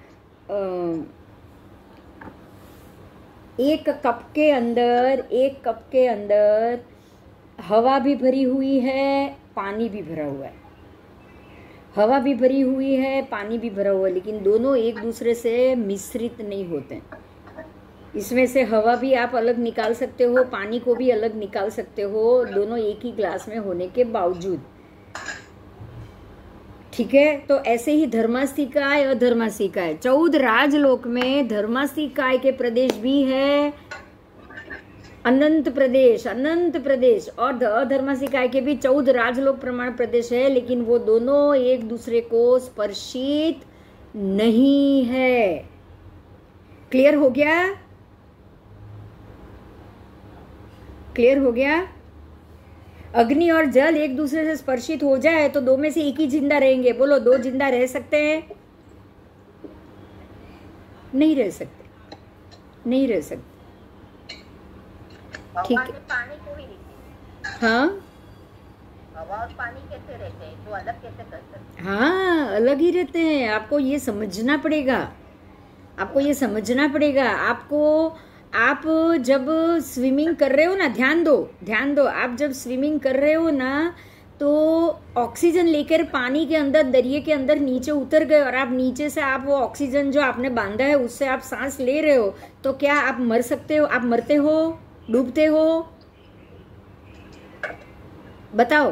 Speaker 1: एक कप के अंदर एक कप के अंदर हवा भी भरी हुई है, पानी भी भरा हुआ है। हवा भी भरी हुई है, पानी भी भरा हुआ है, लेकिन दोनों एक दूसरे से मिश्रित नहीं होते। इसमें से हवा भी आप अलग निकाल सकते हो, पानी को भी अलग निकाल सकते हो, दोनों एक ही ग्लास में होने के बावजूद। ठीक है? तो ऐसे ही धर्मास्तिकाय अधर्मास्तिकाय, चौदह राजलोक में धर्मास्तिकाय के प्रदेश भी है, अनंत प्रदेश, अनंत प्रदेश, और अधर्मास्तिकाय के भी चौदह राजलोक प्रमाण प्रदेश है, लेकिन वो दोनों एक दूसरे को स्पर्शित नहीं है। क्लियर हो गया? क्लियर हो गया? अग्नि और जल एक दूसरे से स्पर्शित हो जाए तो दो में से एक ही जिंदा रहेंगे। बोलो, दो जिंदा रह सकते हैं? नहीं रह सकते, नहीं रह सकते। ठीक है?
Speaker 2: पानी को ही नहीं।
Speaker 1: हाँ,
Speaker 2: हवा और पानी कैसे रहते हैं? तो अलग कैसे कर सकते?
Speaker 1: हाँ, अलग ही रहते हैं। आपको ये समझना पड़ेगा, आपको ये समझना पड़ेगा। आपको आप जब स्विमिंग कर रहे हो ना, ध्यान दो, ध्यान दो, आप जब स्विमिंग कर रहे हो ना, तो ऑक्सीजन लेकर पानी के अंदर, दरिया के अंदर नीचे उतर गए और आप नीचे से आप वो ऑक्सीजन जो आपने बांधा है उससे आप सांस ले रहे हो, तो क्या आप मर सकते हो? आप मरते हो? डूबते हो? बताओ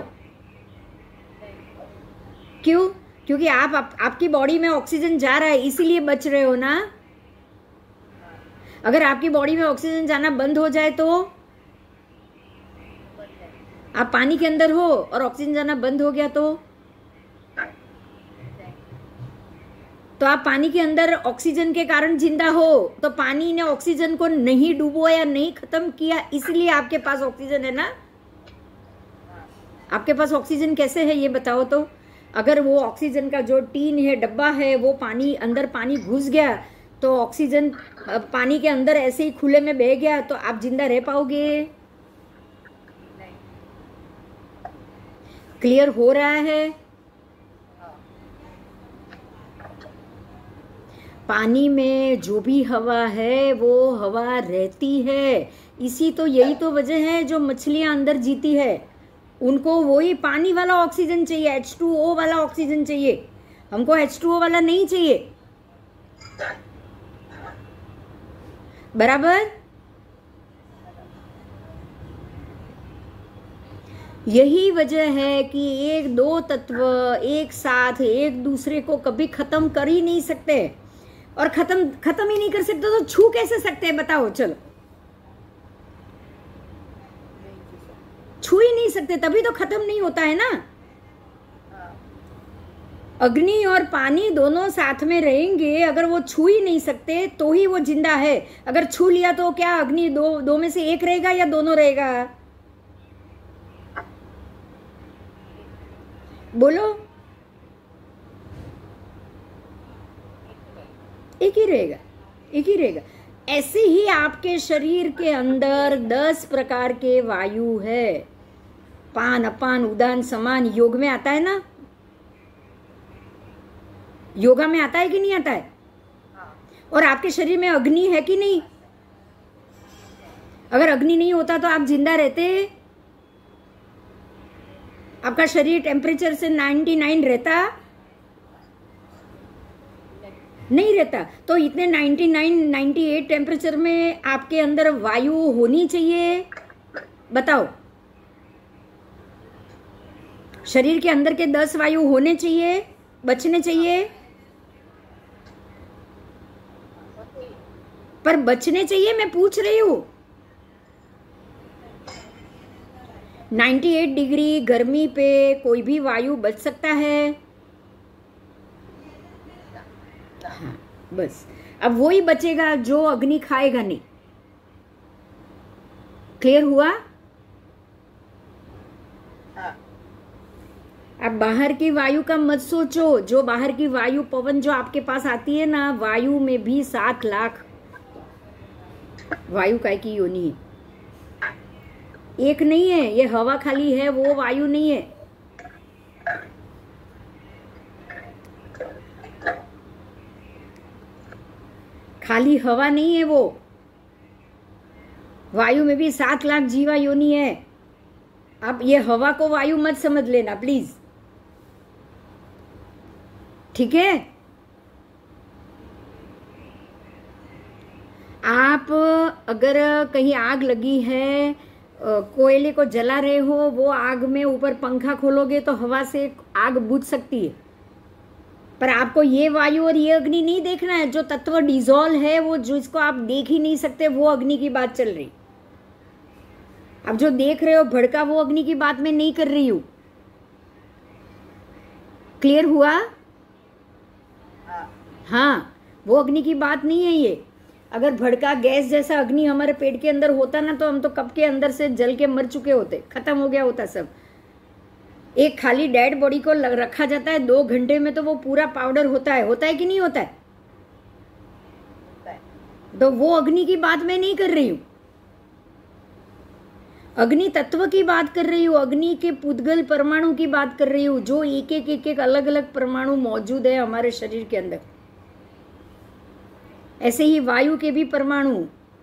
Speaker 1: क्यों? क्योंकि आप, आप आपकी बॉडी में ऑक्सीजन जा रहा है, इसीलिए बच रहे हो ना। अगर आपकी बॉडी में ऑक्सीजन जाना बंद हो जाए तो आप पानी के अंदर हो और ऑक्सीजन जाना बंद हो गया तो तो आप पानी के अंदर ऑक्सीजन के कारण जिंदा हो, तो पानी ने ऑक्सीजन को नहीं डूबोया, नहीं खत्म किया, इसलिए आपके पास ऑक्सीजन है ना। आपके पास ऑक्सीजन कैसे है ये बताओ तो। अगर वो ऑक्सीजन का जो टीन है, डब्बा है, वो पानी अंदर पानी घुस गया तो ऑक्सीजन पानी के अंदर ऐसे ही खुले में बह गया, तो आप जिंदा रह पाओगे? क्लियर हो रहा है? पानी में जो भी हवा है वो हवा रहती है। इसी तो यही तो वजह है जो मछलियां अंदर जीती है, उनको वही पानी वाला ऑक्सीजन चाहिए, एच टू ओ वाला ऑक्सीजन चाहिए। हमको एच टू ओ वाला नहीं चाहिए। बराबर? यही वजह है कि एक दो तत्व एक साथ एक दूसरे को कभी खत्म कर ही नहीं सकते, और खत्म खत्म ही नहीं कर सकते तो छू कैसे सकते हैं बताओ? चलो, छू ही नहीं सकते, तभी तो खत्म नहीं होता है ना। अग्नि और पानी दोनों साथ में रहेंगे, अगर वो छू ही नहीं सकते तो ही वो जिंदा है। अगर छू लिया तो क्या अग्नि दो दो में से एक रहेगा या दोनों रहेगा? बोलो, एक ही रहेगा, एक ही रहेगा। ऐसे ही आपके शरीर के अंदर दस प्रकार के वायु है, पान, अपान, उदान, समान, योग में आता है ना। योगा में आता है कि नहीं आता है? और आपके शरीर में अग्नि है कि नहीं? अगर अग्नि नहीं होता तो आप जिंदा रहते? आपका शरीर टेम्परेचर से निन्यानवे रहता? नहीं रहता। तो इतने निन्यानवे, अट्ठानवे टेम्परेचर में आपके अंदर वायु होनी चाहिए। बताओ, शरीर के अंदर के दस वायु होने चाहिए, बचने चाहिए, पर बचने चाहिए। मैं पूछ रही हूं, अट्ठानवे डिग्री गर्मी पे कोई भी वायु बच सकता है? हाँ, बस अब वही बचेगा जो अग्नि खाएगा नहीं। क्लियर हुआ? अब बाहर की वायु का मत सोचो। जो बाहर की वायु पवन जो आपके पास आती है ना, वायु में भी सात लाख वायु काय की योनि है, एक नहीं है। ये हवा खाली है, वो वायु नहीं है। खाली हवा नहीं है वो, वायु में भी सात लाख जीवा योनि है। अब ये हवा को वायु मत समझ लेना प्लीज, ठीक है? आप अगर कहीं आग लगी है, कोयले को जला रहे हो, वो आग में ऊपर पंखा खोलोगे तो हवा से आग बुझ सकती है, पर आपको ये वायु और ये अग्नि नहीं देखना है। जो तत्व डिजोल्व है, वो जिसको आप देख ही नहीं सकते, वो अग्नि की बात चल रही। अब जो देख रहे हो भड़का, वो अग्नि की बात मैं नहीं कर रही हूं। क्लियर हुआ? हाँ, वो अग्नि की बात नहीं है ये। अगर भड़का गैस जैसा अग्नि हमारे पेट के अंदर होता ना, तो हम तो कब के अंदर से जल के मर चुके होते, खत्म हो गया होता सब। एक खाली डेड बॉडी को रखा जाता है, दो घंटे में तो वो पूरा पाउडर होता है। होता है कि नहीं होता है? तो वो अग्नि की बात मैं नहीं कर रही हूं, अग्नि तत्व की बात कर रही हूँ, अग्नि के पुद्गल परमाणु की बात कर रही हूँ, जो एक एक एक एक अलग अलग परमाणु मौजूद है हमारे शरीर के अंदर। ऐसे ही वायु के भी परमाणु,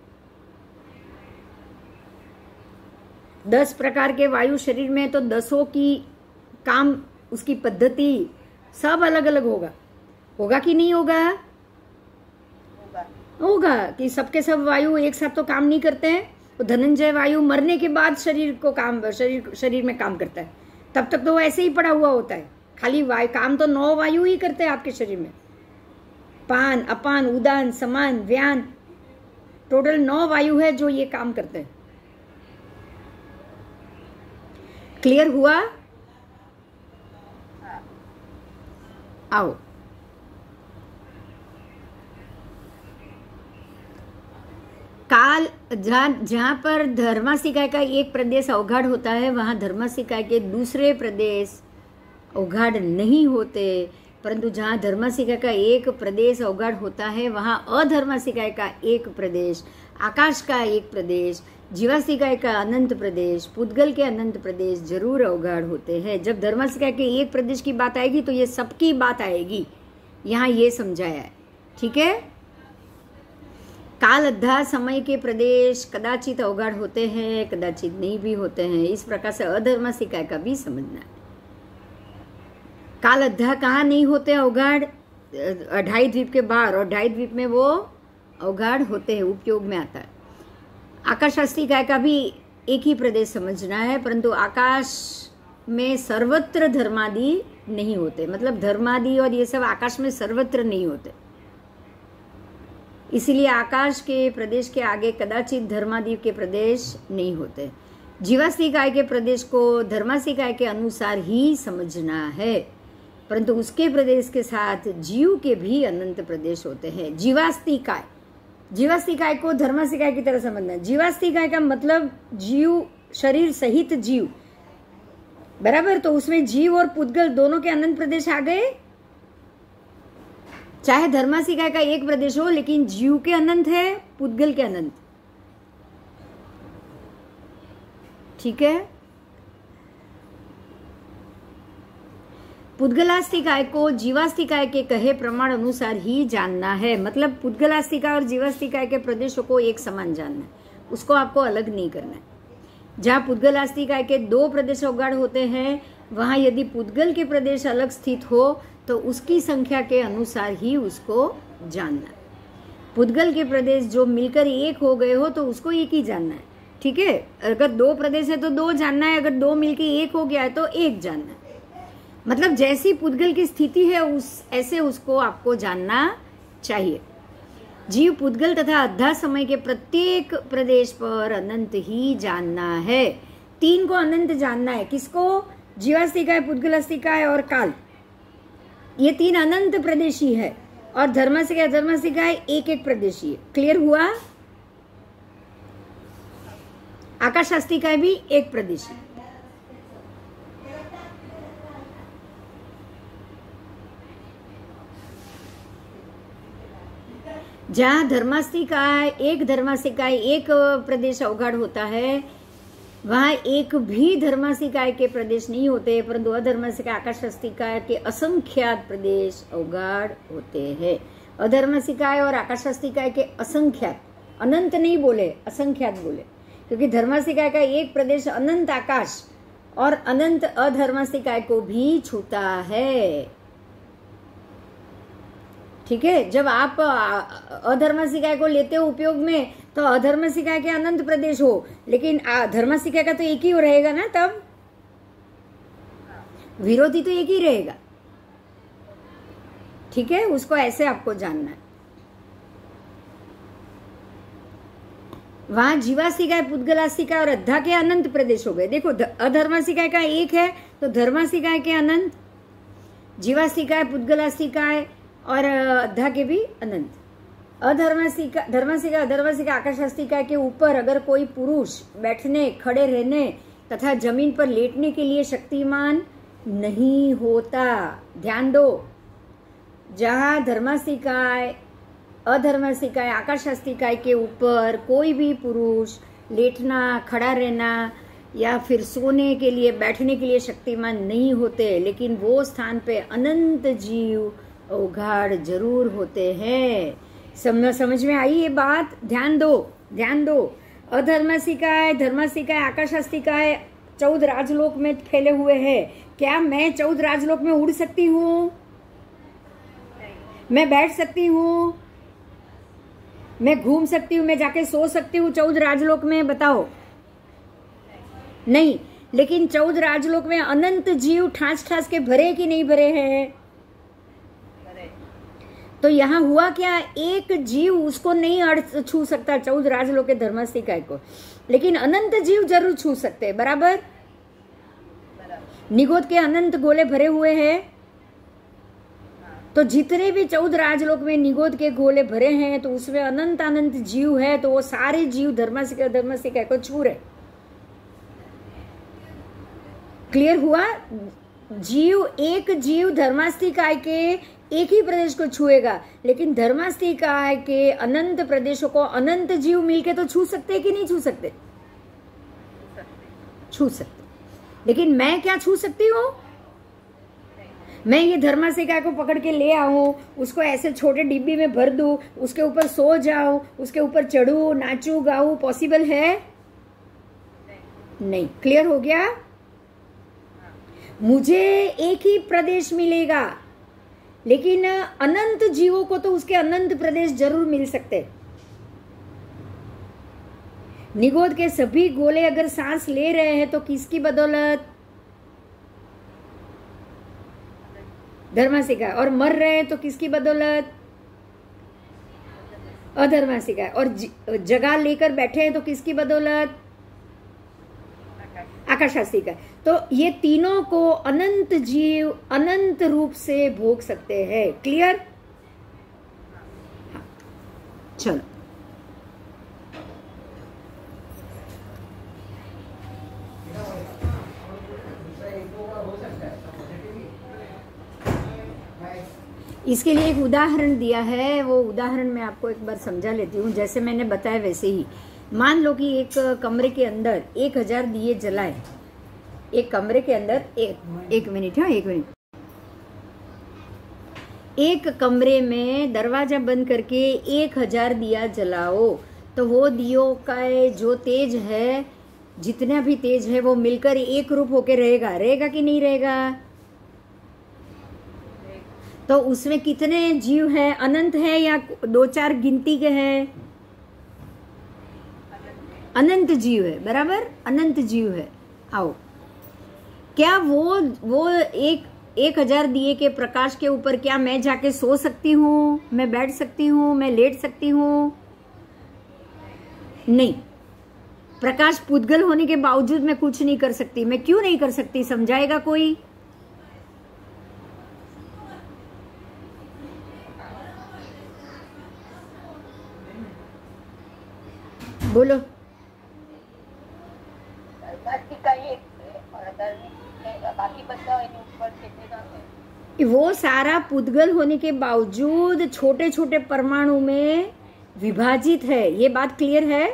Speaker 1: दस प्रकार के वायु शरीर में, तो दसों की काम, उसकी पद्धति सब अलग अलग होगा। होगा कि नहीं होगा? होगा, होगा कि सबके सब वायु एक साथ तो काम नहीं करते हैं। तो धनंजय वायु मरने के बाद शरीर को काम शरीर शरीर में काम करता है, तब तक तो वो ऐसे ही पड़ा हुआ होता है। खाली वायु काम तो नौ वायु ही करते हैं आपके शरीर में, पान, अपान, उदान, समान, व्यान, टोटल नौ वायु है जो ये काम करते हैं। क्लियर हुआ? आओ, काल जहाँ जहाँ पर धर्मासिकाय का एक प्रदेश अवघाड़ होता है, वहाँ धर्मासिकाय के दूसरे प्रदेश अवघाड़ नहीं होते, परंतु जहाँ धर्मासिकाय का एक प्रदेश अवघाड़ होता है, वहाँ अधर्मासिकाय का एक प्रदेश, आकाश का एक प्रदेश, जीवासिकाय का अनंत प्रदेश, पुद्गल के अनंत प्रदेश जरूर अवघाड़ होते हैं। जब धर्मासिकाय के एक प्रदेश की बात आएगी तो ये सबकी बात आएगी, यहाँ ये समझाया है, ठीक है? काल अद्धा समय के प्रदेश कदाचित अवघाड़ होते हैं, कदाचित नहीं भी होते हैं। इस प्रकार से अधर्मासिकाय का भी समझना है। काल अद्धा कहाँ नहीं होते अवघाड़? अढ़ाई द्वीप के बाहर, और अढ़ाई द्वीप में वो अवघाड़ होते हैं, उपयोग में आता है। आकाशास्तिकाय का भी एक ही प्रदेश समझना है, परंतु आकाश में सर्वत्र धर्मादि नहीं होते, मतलब धर्मादि और ये सब आकाश में सर्वत्र नहीं होते। इसीलिए आकाश के प्रदेश के आगे कदाचित धर्मादि के प्रदेश नहीं होते। जीवास्तिकाय के प्रदेश को धर्मासिकाय के अनुसार ही समझना है, परंतु उसके प्रदेश के साथ जीव के भी अनंत प्रदेश होते हैं। जीवास्तिकाय, जीवास्तिकाय को धर्मासिकाय की तरह समझना है। जीवास्तिकाय का मतलब जीव, शरीर सहित जीव, बराबर? तो उसमें जीव और पुद्गल दोनों के अनंत प्रदेश आ गए। चाहे धर्मासिकाय का एक प्रदेश हो, लेकिन जीव के अनंत है, पुद्गल के अनंत, ठीक है? पुद्गलास्तिकाय को जीवास्तिकाय के कहे प्रमाण अनुसार ही जानना है, मतलब पुद्गलास्तिकाय और जीवास्तिकाय के प्रदेशों को एक समान जानना है, उसको आपको अलग नहीं करना है। जहाँ पुद्गलास्तिकाय के दो प्रदेश अवघाड़ होते हैं, वहाँ यदि पुद्गल के प्रदेश अलग स्थित हो तो उसकी संख्या के अनुसार ही उसको जानना है। पुद्गल के प्रदेश जो मिलकर एक हो गए हो तो उसको एक ही जानना है, ठीक है? अगर दो प्रदेश है तो दो जानना है, अगर दो मिलकर एक हो गया है तो एक जानना है। मतलब जैसी पुद्गल की स्थिति है उस ऐसे उसको आपको जानना चाहिए। जीव, पुद्गल तथा अद्धा समय के प्रत्येक प्रदेश पर अनंत ही जानना है। तीन को अनंत जानना है। किसको? जीवास्तिकाय, पुद्गलास्तिकाय और काल, ये तीन अनंत प्रदेशी है और धर्मास्तिकाय अधर्मास्तिकाय एक एक प्रदेशी है। क्लियर हुआ? आकाशास्तिकाय भी एक प्रदेशी। जहाँ धर्मास्तिकाय एक धर्मास्तिकाय एक प्रदेश अवगाढ़ होता है, वहाँ एक भी धर्मास्तिकाय के प्रदेश नहीं होते, परंतु अधर्मास्तिकाय आकाशास्तिकाय के असंख्यात प्रदेश अवगाढ़ होते हैं। अधर्मास्तिकाय और आकाशास्तिकाय के असंख्यात, अनंत नहीं बोले, असंख्यात बोले, क्योंकि धर्मास्तिकाय का एक प्रदेश अनंत आकाश और अनंत अधर्मास्तिकाय को भी छूता है। ठीक है, जब आप अधर्मास्तिकाय को लेते हो उपयोग में तो अधर्मास्तिकाय के अनंत प्रदेश हो, लेकिन धर्मास्तिकाय का तो एक ही रहेगा ना, तब विरोधी तो एक ही रहेगा। ठीक है, उसको ऐसे आपको जानना है। वहां जीवास्तिकाय, पुद्गलास्तिकाय और अद्धा के अनंत प्रदेश हो गए। देखो, अधर्मास्तिकाय का एक है तो धर्मास्तिकाय के अनंत, जीवास्तिकाय, पुद्गलास्तिकाय और अद्धा के भी अनंत। अधर्मास्तिकाय, धर्मास्तिकाय, अधर्मास्तिकाय, आकाशास्तिकाय के ऊपर अगर कोई पुरुष बैठने, खड़े रहने तथा जमीन पर लेटने के लिए शक्तिमान नहीं होता। ध्यान दो, जहां धर्मास्तिकाय, अधर्मास्तिकाय, आकाशास्तिकाय के ऊपर कोई भी पुरुष लेटना, खड़ा रहना या फिर सोने के लिए, बैठने के लिए शक्तिमान नहीं होते, लेकिन वो स्थान पे अनंत जीव अवगाढ़ जरूर होते हैं। समझ समझ में आई ये बात? ध्यान दो, ध्यान दो। अधर्मास्तिकाय, धर्मास्तिकाय, आकाशास्तिकाय चौदह राजलोक में फैले हुए हैं। क्या मैं चौदह राजलोक में उड़ सकती हूँ? मैं बैठ सकती हूँ? मैं घूम सकती हूँ? मैं जाके सो सकती हूँ चौदह राजलोक में? बताओ। नहीं, लेकिन चौदह राजलोक में अनंत जीव ठास ठास के भरे कि नहीं भरे हैं? तो यहाँ हुआ क्या, एक जीव उसको नहीं अड़ छू सकता, चौदह राजलोक के धर्मास्तिकाय को, लेकिन अनंत जीव जरूर छू सकते हैं। बराबर? निगोद के अनंत गोले भरे हुए हैं, तो जितने भी चौदह राजलोक में निगोद के गोले भरे हैं तो उसमें अनंत अनंत जीव है, तो वो सारे जीव धर्मास्तिकाय धर्मास्तिकाय को छू रहे। क्लियर हुआ? जीव, एक जीव धर्मास्तिकाय के एक ही प्रदेश को छुएगा, लेकिन धर्मास्तिकाय के अनंत प्रदेशों को अनंत जीव मिलके तो छू सकते कि नहीं छू सकते? छू सकते। लेकिन मैं क्या छू सकती हूँ? मैं ये धर्मास्तिकाय को पकड़ के ले आऊं, उसको ऐसे छोटे डिब्बी में भर दूं, उसके ऊपर सो जाऊं, उसके ऊपर चढ़ू, नाचू, गाऊं, पॉसिबल है? नहीं। क्लियर हो गया? मुझे एक ही प्रदेश मिलेगा, लेकिन अनंत जीवों को तो उसके अनंत प्रदेश जरूर मिल सकते। निगोद के सभी गोले अगर सांस ले रहे हैं तो किसकी बदौलत? धर्मास्तिकाय। और मर रहे हैं तो किसकी बदौलत? अधर्मास्तिकाय। और जगह लेकर बैठे हैं तो किसकी बदौलत? आकाशास्तिकाय। तो ये तीनों को अनंत जीव अनंत रूप से भोग सकते हैं। क्लियर? हाँ। चलो, इसके लिए एक उदाहरण दिया है, वो उदाहरण मैं आपको एक बार समझा लेती हूँ। जैसे मैंने बताया वैसे ही मान लो कि एक कमरे के अंदर एक हजार दिए जलाए, एक कमरे के अंदर एक एक मिनट हाँ एक मिनट एक कमरे में दरवाजा बंद करके एक हजार दिया जलाओ, तो वो दियों का जो तेज है, जितना भी तेज है, वो मिलकर एक रूप होके रहेगा। रहेगा कि नहीं रहेगा? तो उसमें कितने जीव है? अनंत है या दो चार गिनती के हैं? अनंत जीव है। बराबर? अनंत जीव है। आओ, क्या वो वो एक एक हजार दिए के प्रकाश के ऊपर क्या मैं जाके सो सकती हूँ? मैं बैठ सकती हूँ? मैं लेट सकती हूँ? नहीं। प्रकाश पुद्गल होने के बावजूद मैं कुछ नहीं कर सकती। मैं क्यों नहीं कर सकती, समझाएगा कोई? बोलो। वो सारा पुद्गल होने के बावजूद छोटे छोटे परमाणु में विभाजित है, ये बात क्लियर है?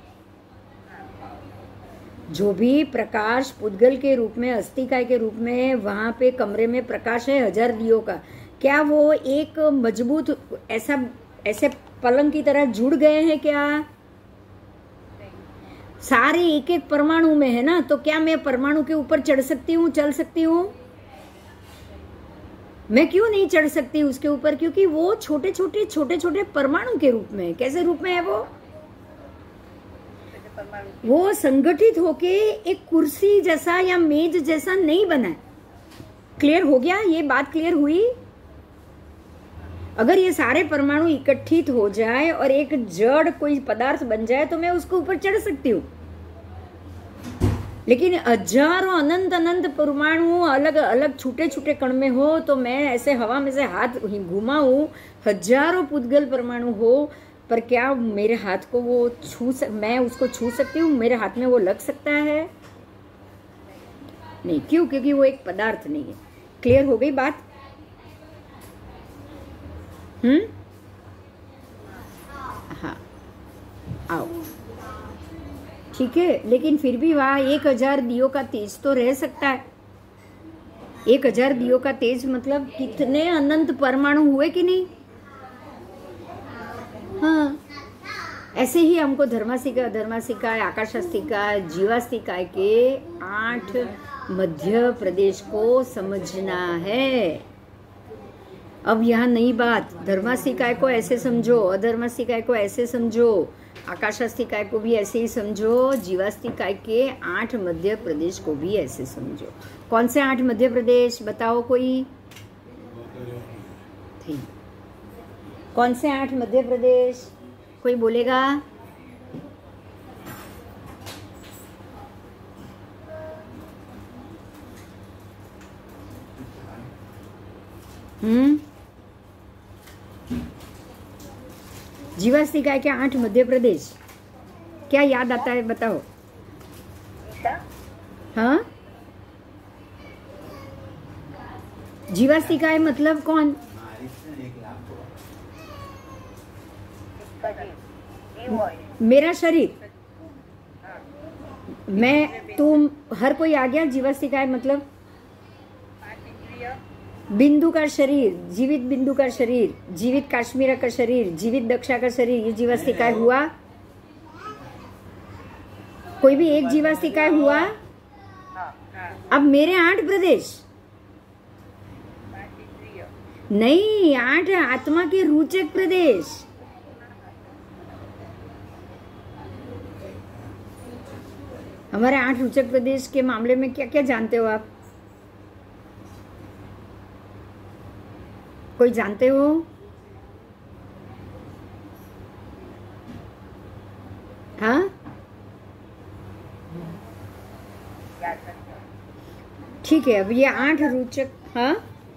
Speaker 1: जो भी प्रकाश पुद्गल के रूप में, अस्थिकाय के रूप में वहां पे कमरे में प्रकाश है हजार दियों का, क्या वो एक मजबूत ऐसा ऐसे पलंग की तरह जुड़ गए हैं क्या? सारे एक एक परमाणु में है ना, तो क्या मैं परमाणु के ऊपर चढ़ सकती हूँ, चल सकती हूँ? मैं क्यों नहीं चढ़ सकती उसके ऊपर? क्योंकि वो छोटे छोटे छोटे छोटे परमाणु के रूप में। कैसे रूप में है वो? वो संगठित होके एक कुर्सी जैसा या मेज जैसा नहीं बना है। क्लियर हो गया? ये बात क्लियर हुई? अगर ये सारे परमाणु इकट्ठित हो जाए और एक जड़ कोई पदार्थ बन जाए तो मैं उसके ऊपर चढ़ सकती हूँ। लेकिन हजारों अनंत अनंत परमाणु अलग अलग छोटे छोटे कण में हो तो मैं ऐसे हवा में से हाथ घुमाऊं, हजारों पुद्गल परमाणु हो, पर क्या मेरे हाथ को वो छू सक, मैं उसको छू सकती हूँ? मेरे हाथ में वो लग सकता है? नहीं। क्यों? क्योंकि वो एक पदार्थ नहीं है। क्लियर हो गई बात? हम्म हाँ, आओ। ठीक है, लेकिन फिर भी वहां एक हजार दियो का तेज तो रह सकता है। एक हजार दियो का तेज मतलब कितने अनंत परमाणु हुए कि नहीं? हाँ, ऐसे ही हमको धर्मासिका, अधर्मासिका, आकाशास्तिका, जीवास्तिका के आठ मध्य प्रदेश को समझना है। अब यहाँ नई बात, धर्मास्तिकाय को ऐसे समझो, अधर्मास्तिकाय को ऐसे समझो, आकाशास्तिकाय को भी ऐसे ही समझो, जीवास्तिकाय के आठ मध्य प्रदेश को भी ऐसे समझो। कौन से आठ मध्य प्रदेश बताओ कोई? ठीक, कौन से आठ मध्य प्रदेश कोई बोलेगा? हम्म जीवास्तिकाय के आठ मध्य प्रदेश क्या याद आता है बताओ? हाँ, जीवास्तिकाय मतलब कौन? मेरा शरीर, मैं, तुम, हर कोई आ गया। जीवास्तिकाय मतलब बिंदु का शरीर, जीवित बिंदु का शरीर, जीवित काश्मीरा का शरीर, जीवित दक्षा का शरीर, ये जीवास्तिकाय हुआ। कोई भी एक जीवास्तिकाय हुआ। अब मेरे आठ प्रदेश नहीं, आठ आत्मा के रूचक प्रदेश। हमारे आठ रूचक प्रदेश के मामले में क्या क्या जानते हो आप? कोई जानते हो? हाँ, ठीक है। अब ये आठ रूचक, हाँ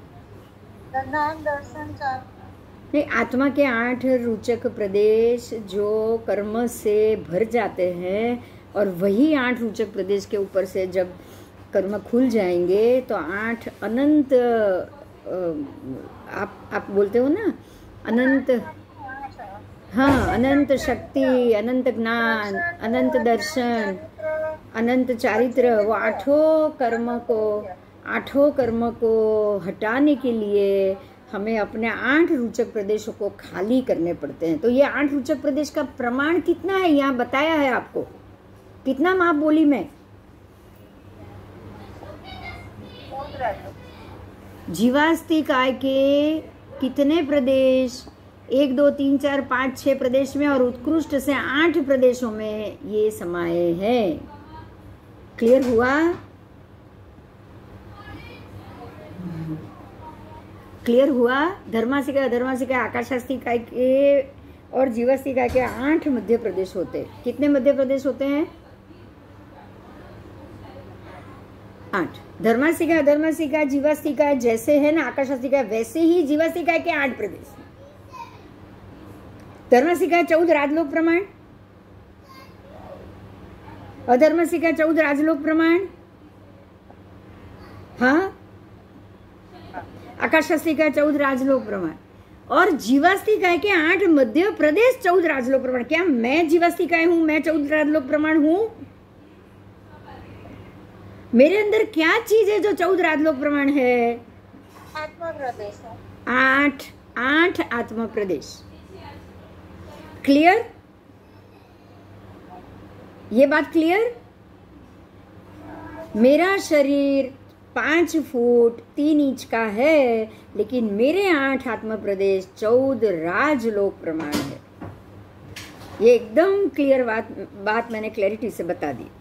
Speaker 1: नहीं, आत्मा के आठ रूचक प्रदेश जो कर्म से भर जाते हैं, और वही आठ रूचक प्रदेश के ऊपर से जब कर्म खुल जाएंगे तो आठ अनंत, आप आप बोलते हो ना अनंत, हाँ, अनंत शक्ति, अनंत ज्ञान, अनंत दर्शन, अनंत चारित्र, वो आठों कर्म को आठों कर्म को हटाने के लिए हमें अपने आठ रूचक प्रदेशों को खाली करने पड़ते हैं। तो ये आठ रूचक प्रदेश का प्रमाण कितना है यहाँ बताया है आपको? कितना माप बोली मैं? जीवास्तिकाय के कितने प्रदेश? एक, दो, तीन, चार, पाँच, छह प्रदेश में, और उत्कृष्ट से आठ प्रदेशों में ये समाये हैं। क्लियर हुआ? क्लियर हुआ? धर्मास्तिकाय, अधर्मास्तिकाय, आकाशास्तिकाय के और जीवास्तिकाय के आठ मध्य प्रदेश होते हैं। कितने मध्य प्रदेश होते हैं? आठ। धर्मास्तिका, अधर्मास्तिका, जीवास्तिका जैसे है ना आकाशास्तिका, वैसे ही जीवास्तिका के आठ प्रदेश। धर्मास्तिका चौदह राजलोक प्रमाण, अधर्मास्तिका चौदह राजलोक प्रमाण, हाँ, आकाशास्तिका चौदह राजलोक प्रमाण, और जीवास्तिका के आठ मध्य प्रदेश चौदह राजलोक प्रमाण। क्या मैं जीवास्तिका हूं, मैं चौदह राजलोक प्रमाण हूं? मेरे अंदर क्या चीज है जो चौदह राजलोक प्रमाण है?
Speaker 2: आत्मा प्रदेश।
Speaker 1: आठ आठ आत्मा प्रदेश। क्लियर? ये बात क्लियर? मेरा शरीर पांच फुट तीन इंच का है, लेकिन मेरे आठ आत्मा प्रदेश चौदह राजलोक प्रमाण है। ये एकदम क्लियर बात बात मैंने क्लैरिटी से बता दी।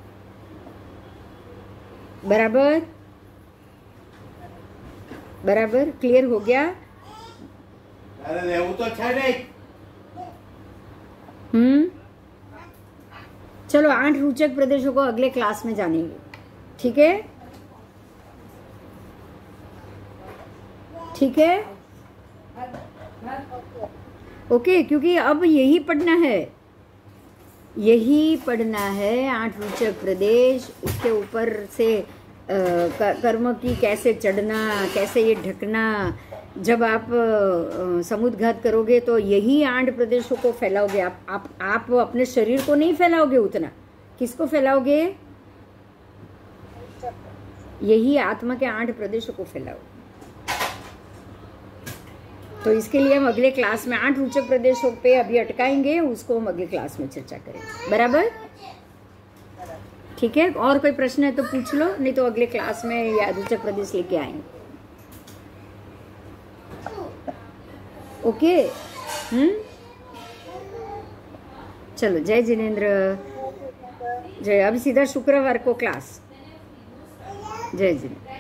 Speaker 1: बराबर बराबर क्लियर हो गया?
Speaker 3: अरे वो तो छह नहीं।
Speaker 1: हम्म चलो आठ रोचक प्रदेशों को अगले क्लास में जानेंगे, ठीक है? ठीक है, ओके। क्योंकि अब यही पढ़ना है, यही पढ़ना है आठ रोचक प्रदेश। उसके ऊपर से आ, कर्म की कैसे चढ़ना, कैसे ये ढकना। जब आप समुद्घात करोगे तो यही आठ प्रदेशों को फैलाओगे। आप आप आप अपने शरीर को नहीं फैलाओगे उतना, किसको फैलाओगे? यही आत्मा के आठ प्रदेशों को फैलाओगे। तो इसके लिए हम अगले क्लास में आठ रोचक प्रदेशों पे अभी अटकाएंगे, उसको हम अगले क्लास में चर्चा करेंगे। बराबर? ठीक है, और कोई प्रश्न है तो पूछ लो, नहीं तो अगले क्लास में या रोचक प्रदेश लेके आएंगे। ओके, हम्म चलो, जय जिनेंद्र, जय। अभी सीधा शुक्रवार को क्लास। जय जिनेंद्र।